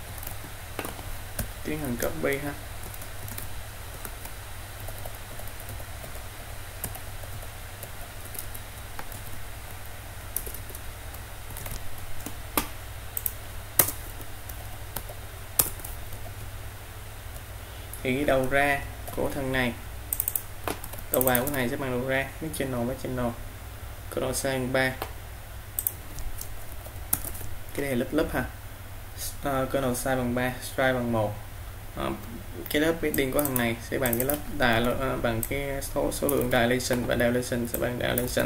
[SPEAKER 1] tiến hành copy ha. Thì cái đầu ra của thằng này, đầu vào của này sẽ bằng đầu ra, mid channel với channel, kernel size bằng 3, cái này lớp ha, kernel size bằng 3, stripe bằng 1. Cái lớp bedding của thằng này sẽ bằng cái lớp bằng cái số lượng dilation, và dilation sẽ bằng dilation.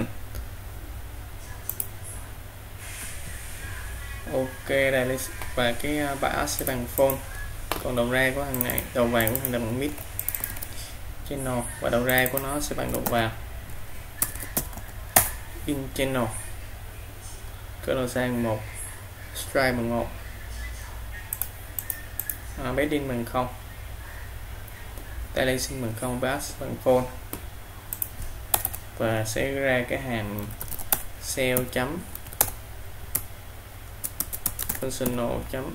[SPEAKER 1] Ok, dilation và cái bias sẽ bằng full. Còn đầu ra của thằng này, đầu vào của thằng này bằng mid channel, và đầu ra của nó sẽ bằng đầu vào in channel, kernel size bằng 1, stripe bằng 1, bedding bằng 0, dilation bằng 0, bias bằng full, và sẽ ra cái hàm cell chấm functional chấm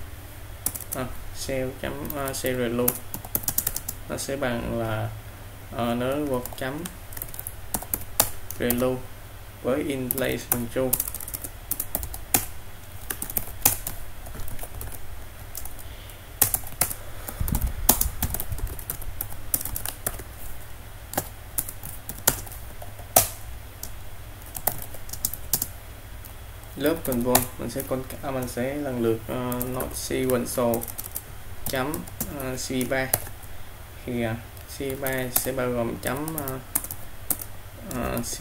[SPEAKER 1] cell chấm serial, nó sẽ bằng là nới vật chấm prelude với in place bằng true. Lớp control mình sẽ lần lượt node sequential chấm C3 thì C3 sẽ bao gồm chấm C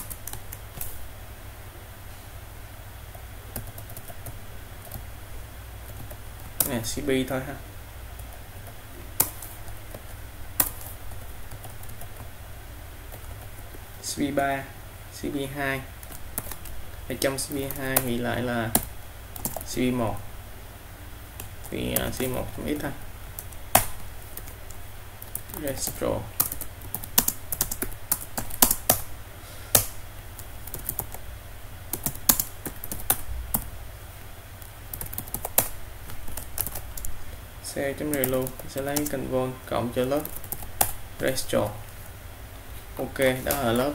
[SPEAKER 1] CB thôi ha. CB3, CB2 ở trong CB2 thì lại là CB1 thì C1 trong ít thôi. Restro C.reload sẽ lấy control cộng cho lớp restro. Ok, đó là lớp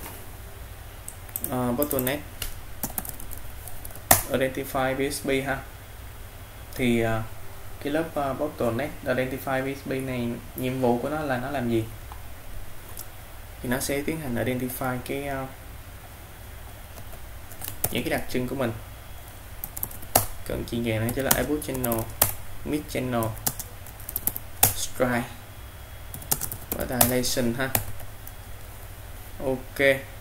[SPEAKER 1] bottleneck identify BSB ha. Thì cái lớp bottleneck identify BSB này, nhiệm vụ của nó là nó làm gì? Thì nó sẽ tiến hành identify cái những cái đặc trưng của mình. Cần chuyện gì này chỉ là output channel, mid channel, stripe và dilation ha. Ok,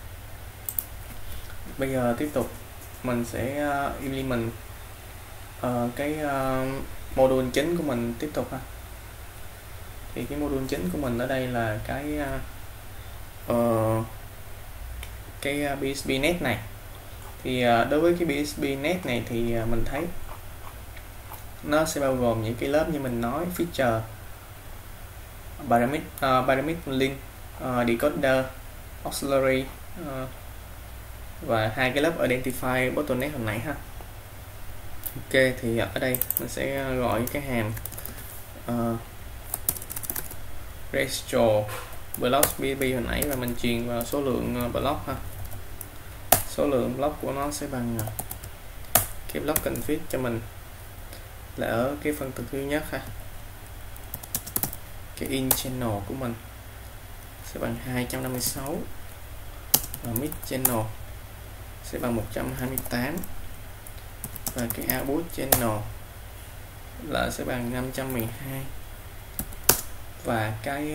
[SPEAKER 1] bây giờ tiếp tục mình sẽ implement cái module chính của mình tiếp tục ha. Thì cái module chính của mình ở đây là cái BSB net này. Thì đối với cái BSB net này thì mình thấy nó sẽ bao gồm những cái lớp như mình nói: feature, pyramid link, decoder, auxiliary và hai cái lớp identify bottleneck hồi nãy ha. Ok, thì ở đây mình sẽ gọi cái hàm registro block BSB hồi nãy và mình truyền vào số lượng block ha. Số lượng block của nó sẽ bằng cái block config cho mình là ở cái phần tử thứ nhất ha. Cái in channel của mình sẽ bằng 256 và mid channel sẽ bằng 128 và cái output channel là sẽ bằng 512 và cái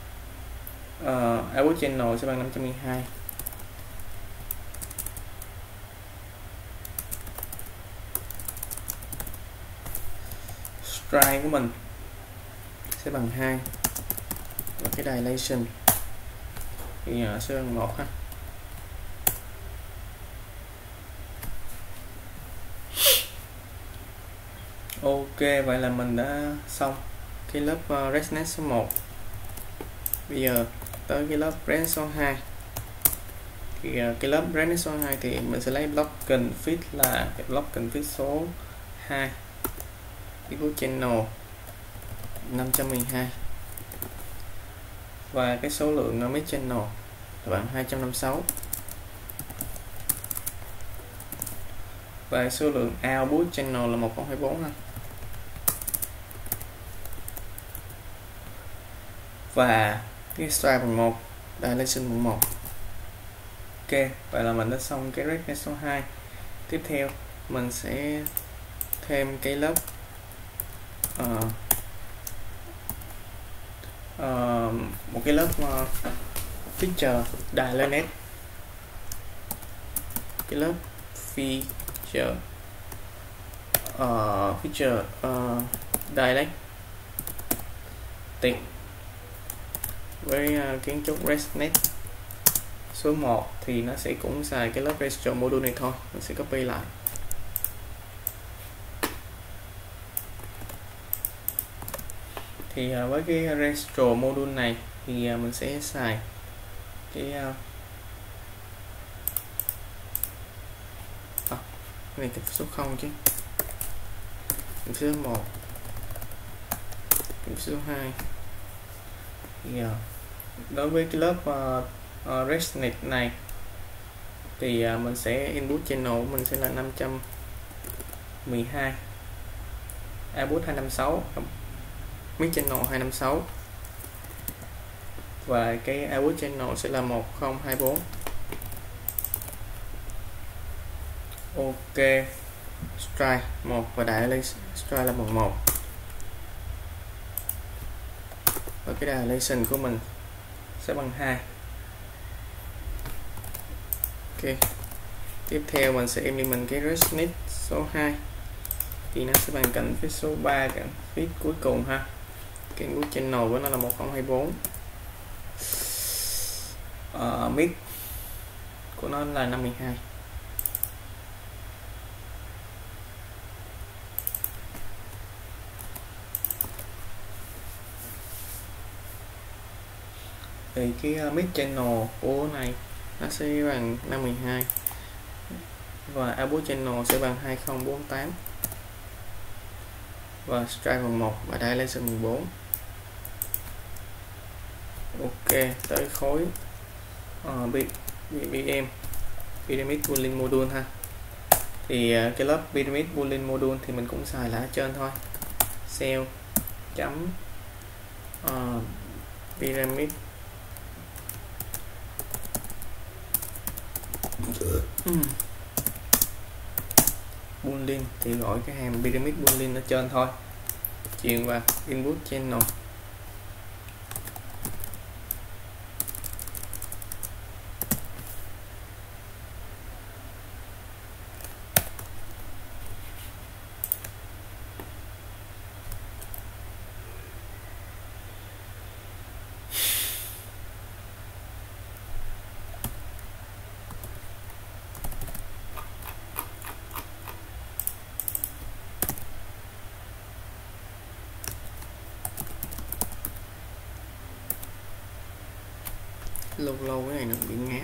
[SPEAKER 1] output channel sẽ bằng 512. Stripe của mình sẽ bằng 2 và cái dilation thì sẽ bằng 1 ha. Ok, vậy là mình đã xong cái lớp ResNet số 1. Bây giờ tới cái lớp ResNet số 2. Thì cái lớp ResNet số 2 thì mình sẽ lấy block config là cái block config số 2, input channel 512 và cái số lượng mic channel là bằng 256 và số lượng output channel là 1024 ha. Và cái style bằng 1, dilation bằng 1. Ok, vậy là mình đã xong cái ResNet số 2. Tiếp theo mình sẽ thêm cái lớp một cái lớp feature dialnet, cái lớp feature dialect với kiến trúc ResNet số 1 thì nó sẽ cũng xài cái lớp Restro module này thôi. Mình sẽ copy lại. Thì với cái Restro module này thì mình sẽ xài cái này cái số 0 chứ, cái số 1, cái số 2. Thì đối với cái lớp ResNet này thì mình sẽ input channel của mình sẽ là 512, output 256, mic channel 256 và cái output channel sẽ là 1024. Ok, strike 1 và dilation strike là bằng 1 và cái dilation của mình sẽ bằng 2. Ok, tiếp theo mình sẽ implement cái ResNet số 2 thì nó sẽ bằng cạnh phía số 3, cạnh phía cuối cùng ha. Cái input channel của nó là 1024, mic của nó là 52. Thì cái mic channel của này nó sẽ bằng 512 và output channel sẽ bằng 2048 và strike bằng 1 và dilation bằng 4. Ok, tới khối BPM Pyramid Boolean Module ha. Thì cái lớp Pyramid Boolean Module thì mình cũng xài là ở trên thôi. Cell chấm Pyramid Boolean thì gọi cái hàm Pyramid Boolean ở trên thôi, truyền vào input channel. Lâu lâu cái này nó bị ngáo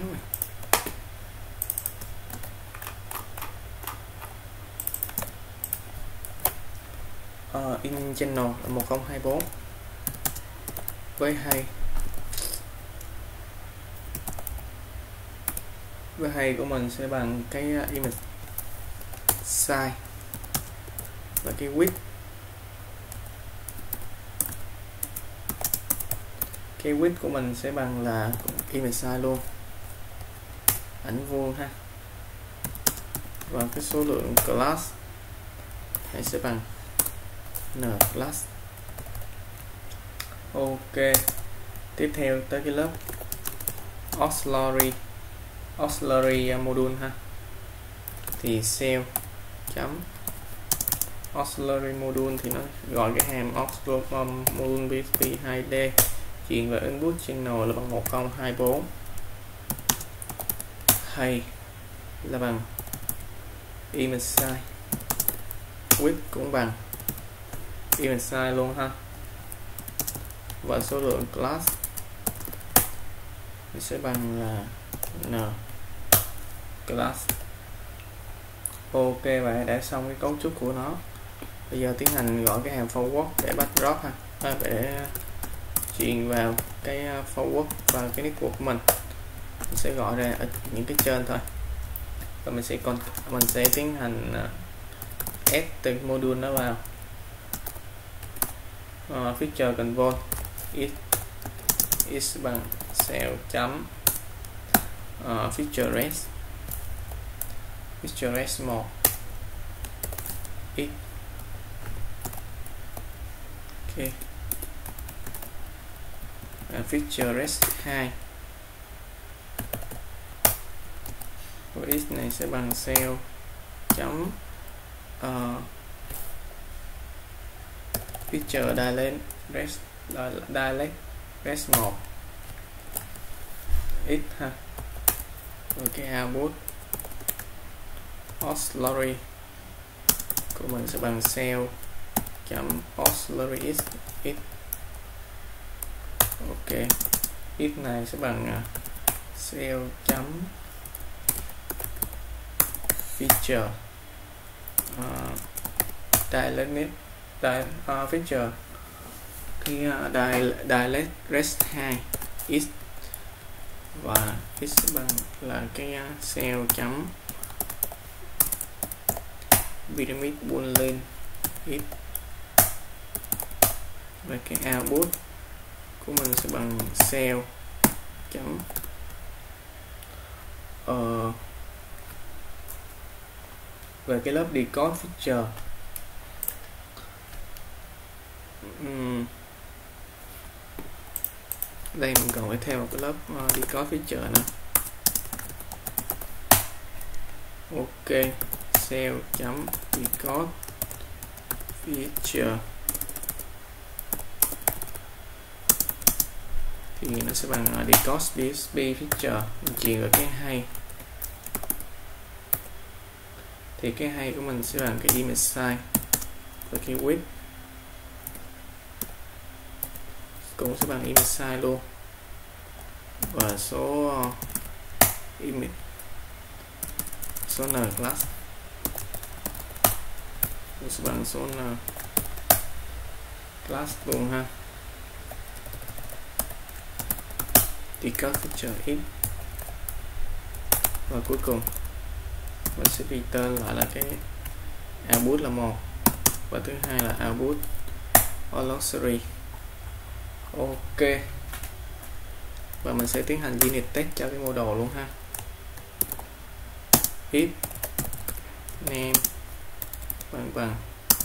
[SPEAKER 1] rồi. In channel là 1024 với hay của mình sẽ bằng cái image size và cái width. Cái width của mình sẽ bằng là image size luôn, ảnh vuông ha, và cái số lượng class hãy sẽ bằng n class. Ok, tiếp theo tới cái lớp auxiliary module ha. Thì cell chấm auxiliary module thì nó gọi cái hàm auxiliary module PHP 2D truyền vào input channel là bằng 1024, hay là bằng image size, width cũng bằng image size luôn ha, và số lượng class sẽ bằng là n class. Ok, và đã xong cái cấu trúc của nó. Bây giờ tiến hành gọi cái hàm forward để backdrop ha, để truyền vào cái forward vào cái network của mình sẽ gọi ra ở những cái trên thôi, và mình sẽ tiến hành add từng module nó vào. Feature control is bằng cell chấm feature res 1 x. Ok, feature res 2 của x này sẽ bằng cell chấm feature dilect res 1 x ha. Rồi cái output auxiliary của mình sẽ bằng cell chấm auxiliary x. Ok, x này sẽ bằng cell chấm feature feature cái dilect res 2 x, và x sẽ bằng là cái cell chấm pyramid boolean x, và cái output của mình sẽ bằng cell chấm về cái lớp decode feature. Đây mình còn phải theo một cái lớp decode feature nữa. Ok, cell chấm decode feature thì nó sẽ bằng decode DSP feature. Mình truyền vào cái hay, thì cái hay của mình sẽ bằng cái image size và cái width cũng sẽ bằng image size luôn, và số image số n class cũng sẽ bằng số n class luôn ha. Decode feature x, và cuối cùng mình sẽ return lại là cái output là 1, và thứ hai là output auxiliary. Ok, và mình sẽ tiến hành unit test cho cái model luôn ha. If name bằng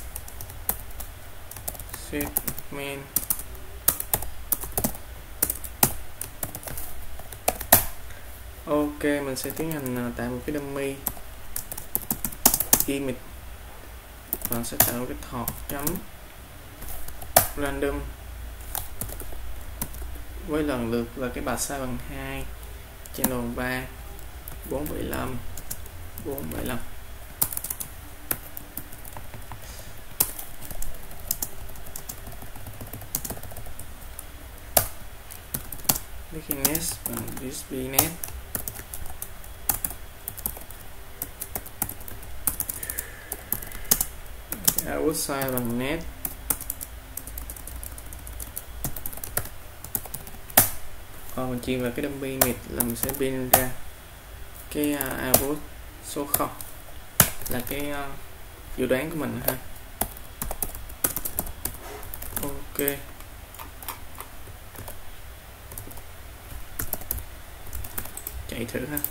[SPEAKER 1] set main ok, mình sẽ tiến hành tạo một cái dummy image, và sẽ tạo cái thọt chấm random với lần lượt là cái batch size bằng 2, channel 3, 475, 475. Making nest bằng DSP net. Output size bằng net. Còn mình truyền vào cái dummy image là mình sẽ pin ra cái output số 0 là cái dự đoán của mình ha. Ok, chạy thử ha.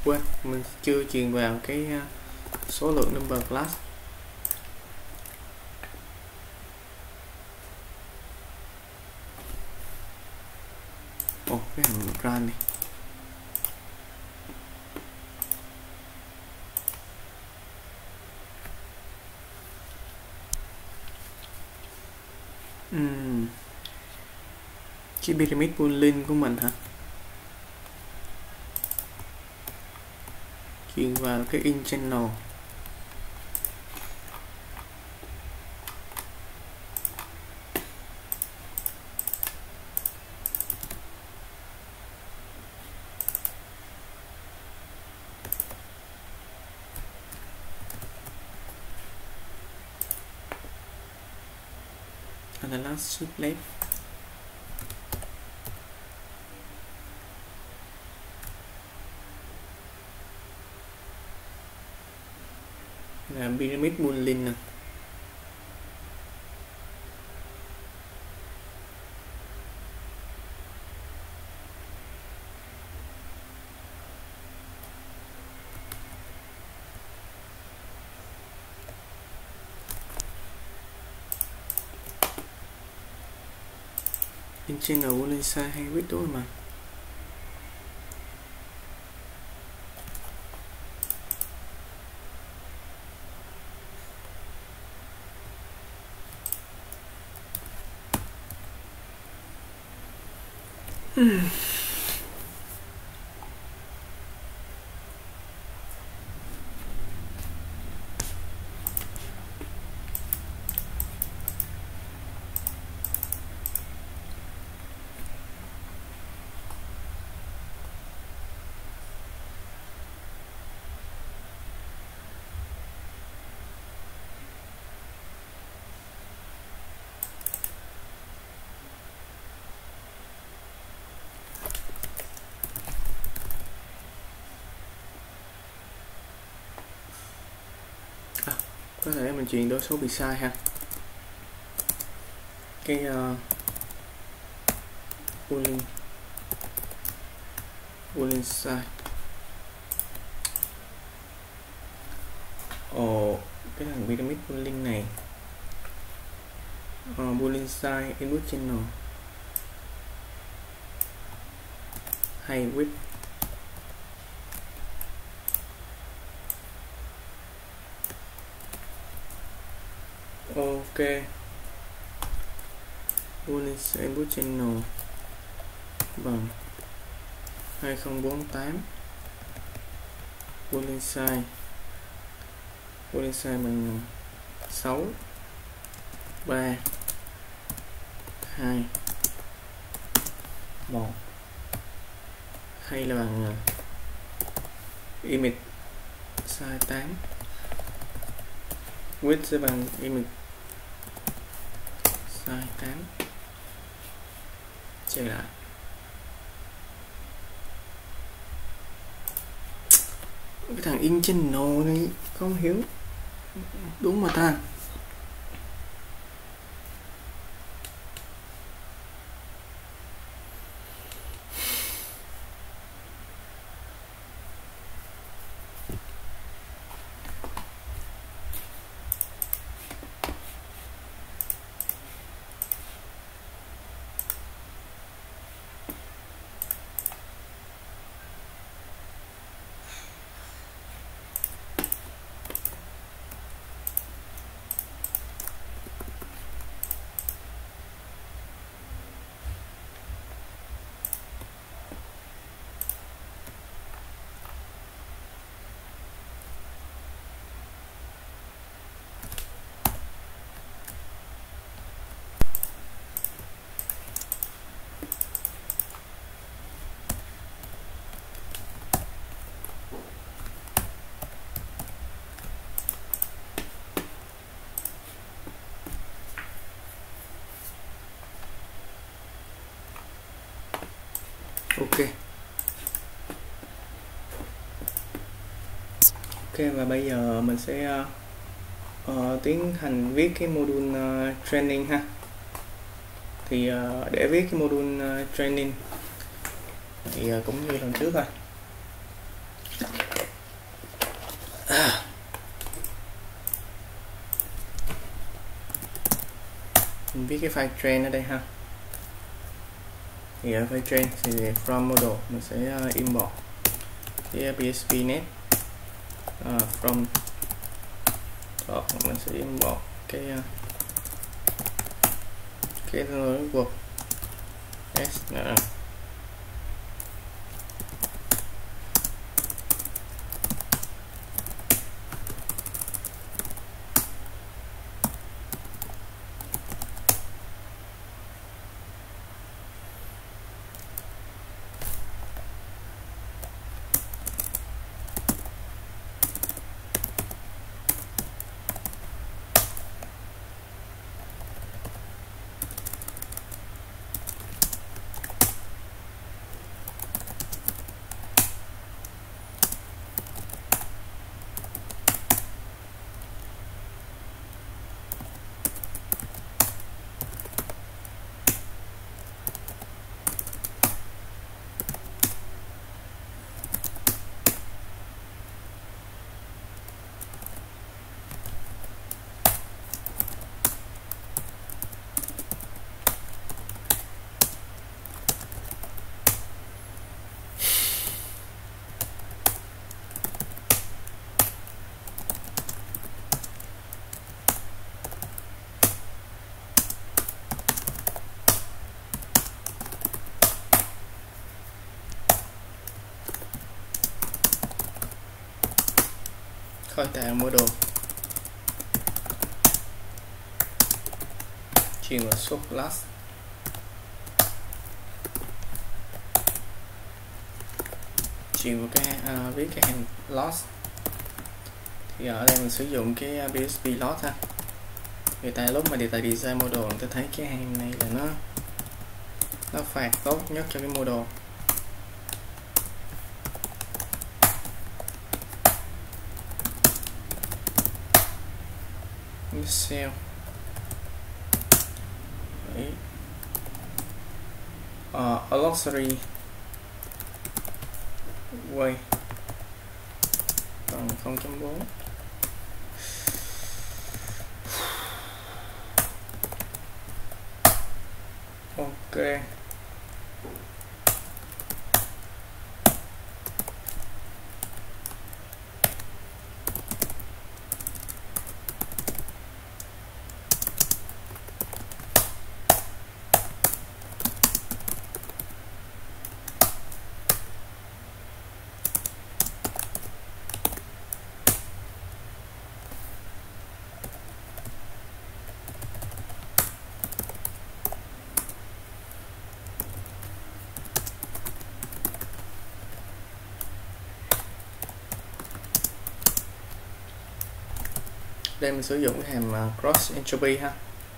[SPEAKER 1] quên, mình chưa truyền vào cái số lượng number class. Cái hàm run này. Cái pyramid boolean của mình hả? Truyền vào cái in channel. And the last shift left. Là pyramid boolean nè. In channel boolean size hay width đúng không mà? Có thể mình chuyển đổi số bị sai ha. Cái boolean size. Cái thằng pyramid boolean này. Boolean size input channel hay width. Ok, boolean size input channel bằng 2048. Boolean size bằng 6 3 2 1 hay là bằng image size 8. Width sẽ bằng image size 8. Chạy lại. Cái thằng in channel này không hiểu đúng mà ta. Ok, và bây giờ mình sẽ tiến hành viết cái module training ha. Thì để viết cái module training thì cũng như lần trước thôi, Mình viết cái file train ở đây ha. Thì ở file train thì from model mình sẽ import cái PHP-net from mình sẽ import cái network s nữa. Khởi tạo model, chuyển vào số class, chuyển vào cái viết cái hàng loss. Thì ở đây mình sử dụng cái PHP loss ha. Người ta lúc mà ta design model người ta thấy cái hàng này là nó phạt tốt nhất cho cái model. Cell glossary way còn 0.4. Ok, đây mình sử dụng cái hàm cross entropy ha.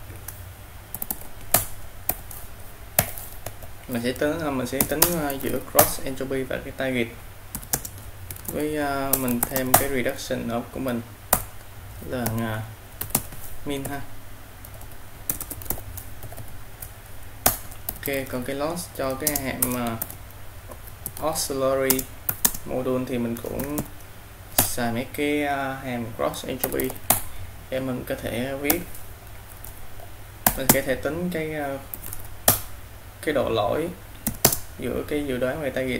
[SPEAKER 1] Mình sẽ tính giữa cross entropy và cái target, với mình thêm cái reduction of của mình là min ha. Ok, còn cái loss cho cái hàm auxiliary module thì mình cũng xài mấy cái hàm cross entropy để mình có thể viết, mình có thể tính cái độ lỗi giữa cái dự đoán về target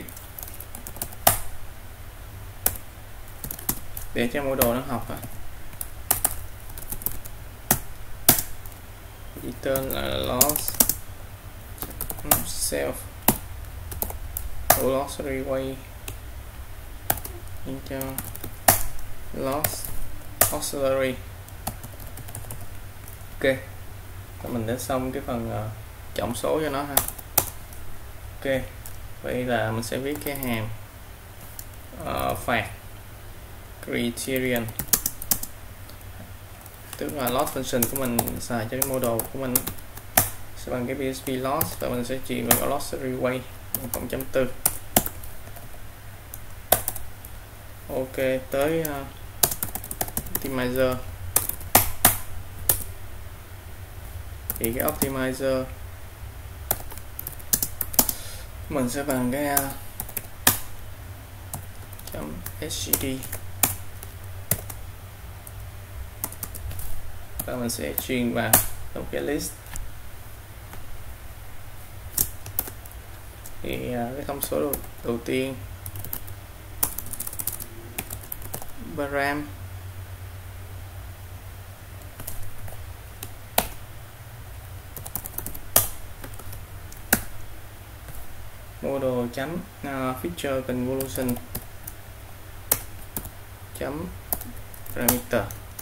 [SPEAKER 1] để cho model nó học. Return là loss self glossary way into loss auxiliary. Ok, mình đã xong cái phần trọng số cho nó ha. Ok, vậy là mình sẽ viết cái hàm phạt criterion, tức là loss function của mình xài cho cái model của mình sẽ bằng cái PHP loss, và mình sẽ chuyển vào glossary way 0.4. Ok, tới optimizer. Thì cái optimizer mình sẽ bằng cái .scd và mình sẽ truyền vào một cái list. Thì cái thông số đầu tiên param model chấm feature convolution chấm parameter.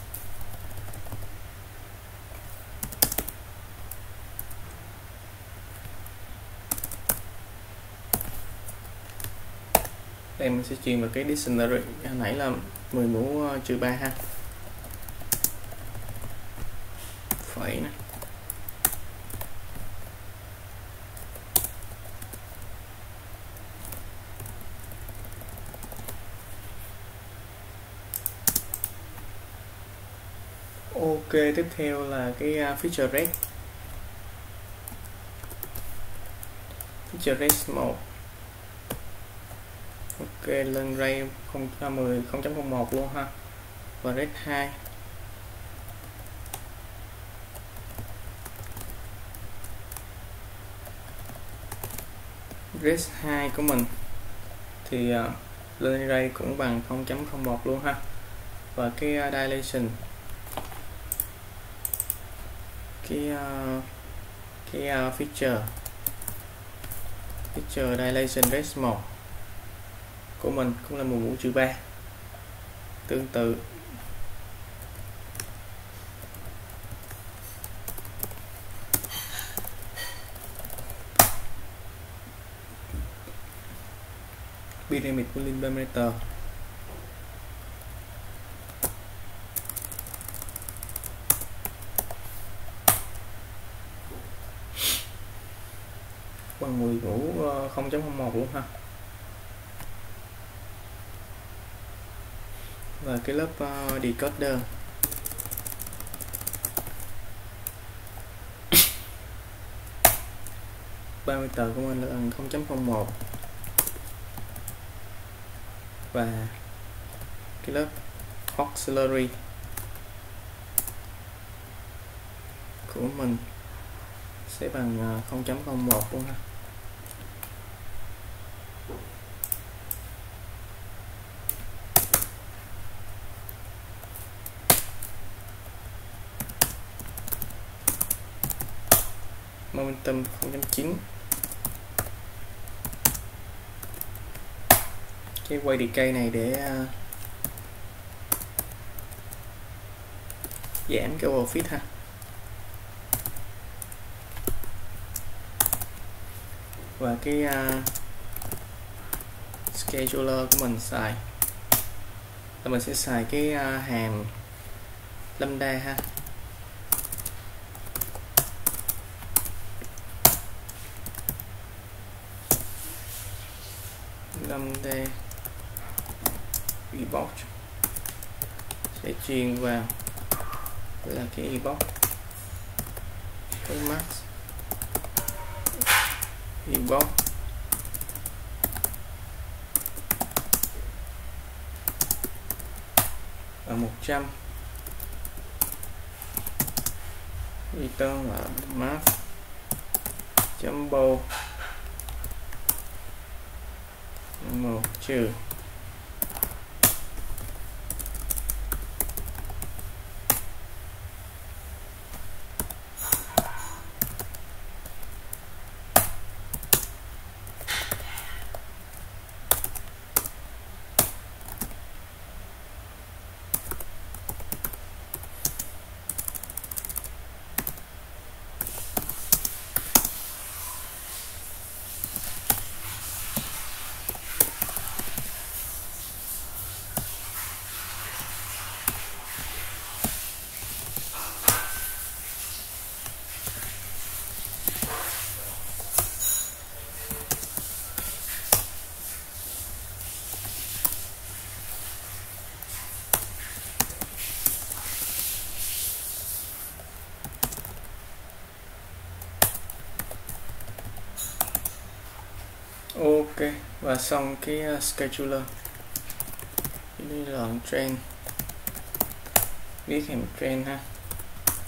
[SPEAKER 1] Đây mình sẽ truyền vào cái dictionary, hồi nãy là 10 mũ trừ 3 ha, phẩy nè. Ok, tiếp theo là cái feature red. Feature red 1. Ok, lên ray 0.1 luôn ha. Và red 2. Red 2 của mình thì lên ray cũng bằng 0.01 luôn ha. Và cái dilation, cái feature dilation red 1 của mình cũng là 10 mũ trừ 3. Tương tự pyramid volume parameter bằng 10 mũ 0.01 luôn ha. Và cái lớp decoder parameter của mình là bằng 0.01 và cái lớp auxiliary của mình sẽ bằng 0.01 luôn ha. Momentum 0.9. Cái quay decay này để giảm cái overfit ha. Và cái scheduler của mình xài là mình sẽ xài cái hàm lambda ha. Lambda epoch sẽ truyền vào là cái epoch cái max epoch và 100 return là max chấm bow 1 trừ ok. Và xong cái scheduler. Đây là trend, viết hàm trend ha.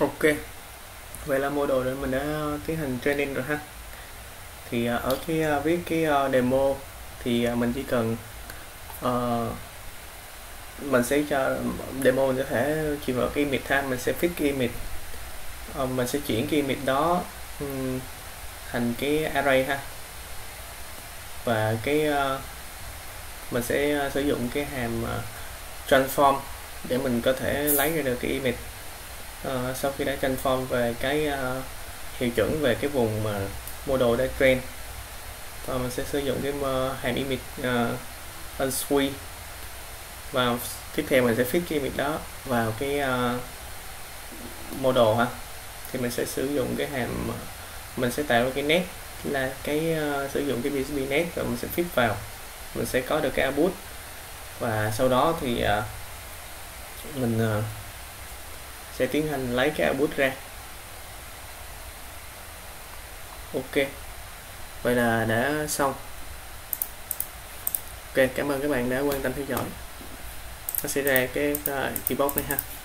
[SPEAKER 1] Ok, vậy là mua đồ để mình đã tiến hành training rồi ha. Thì ở cái viết cái demo thì mình chỉ cần mình sẽ cho demo, mình có thể chuyển vào cái image ha, mình sẽ fix cái image, mình sẽ chuyển cái image đó thành cái array ha, và cái mình sẽ sử dụng cái hàm transform để mình có thể lấy ra được cái image. Sau khi đã transform về cái hiệu chuẩn về cái vùng mà model đã train, mình sẽ sử dụng cái hàm image unsui, và tiếp theo mình sẽ fix cái image đó vào cái model ha. Thì mình sẽ sử dụng cái hàm, mình sẽ tạo ra cái net, là cái sử dụng cái PHP net, và mình sẽ fix vào, mình sẽ có được cái output. Và sau đó thì mình sẽ tiến hành lấy cái output ra. Ok, vậy là đã xong. Ok, cảm ơn các bạn đã quan tâm theo dõi. Nó sẽ ra cái keyboard này ha.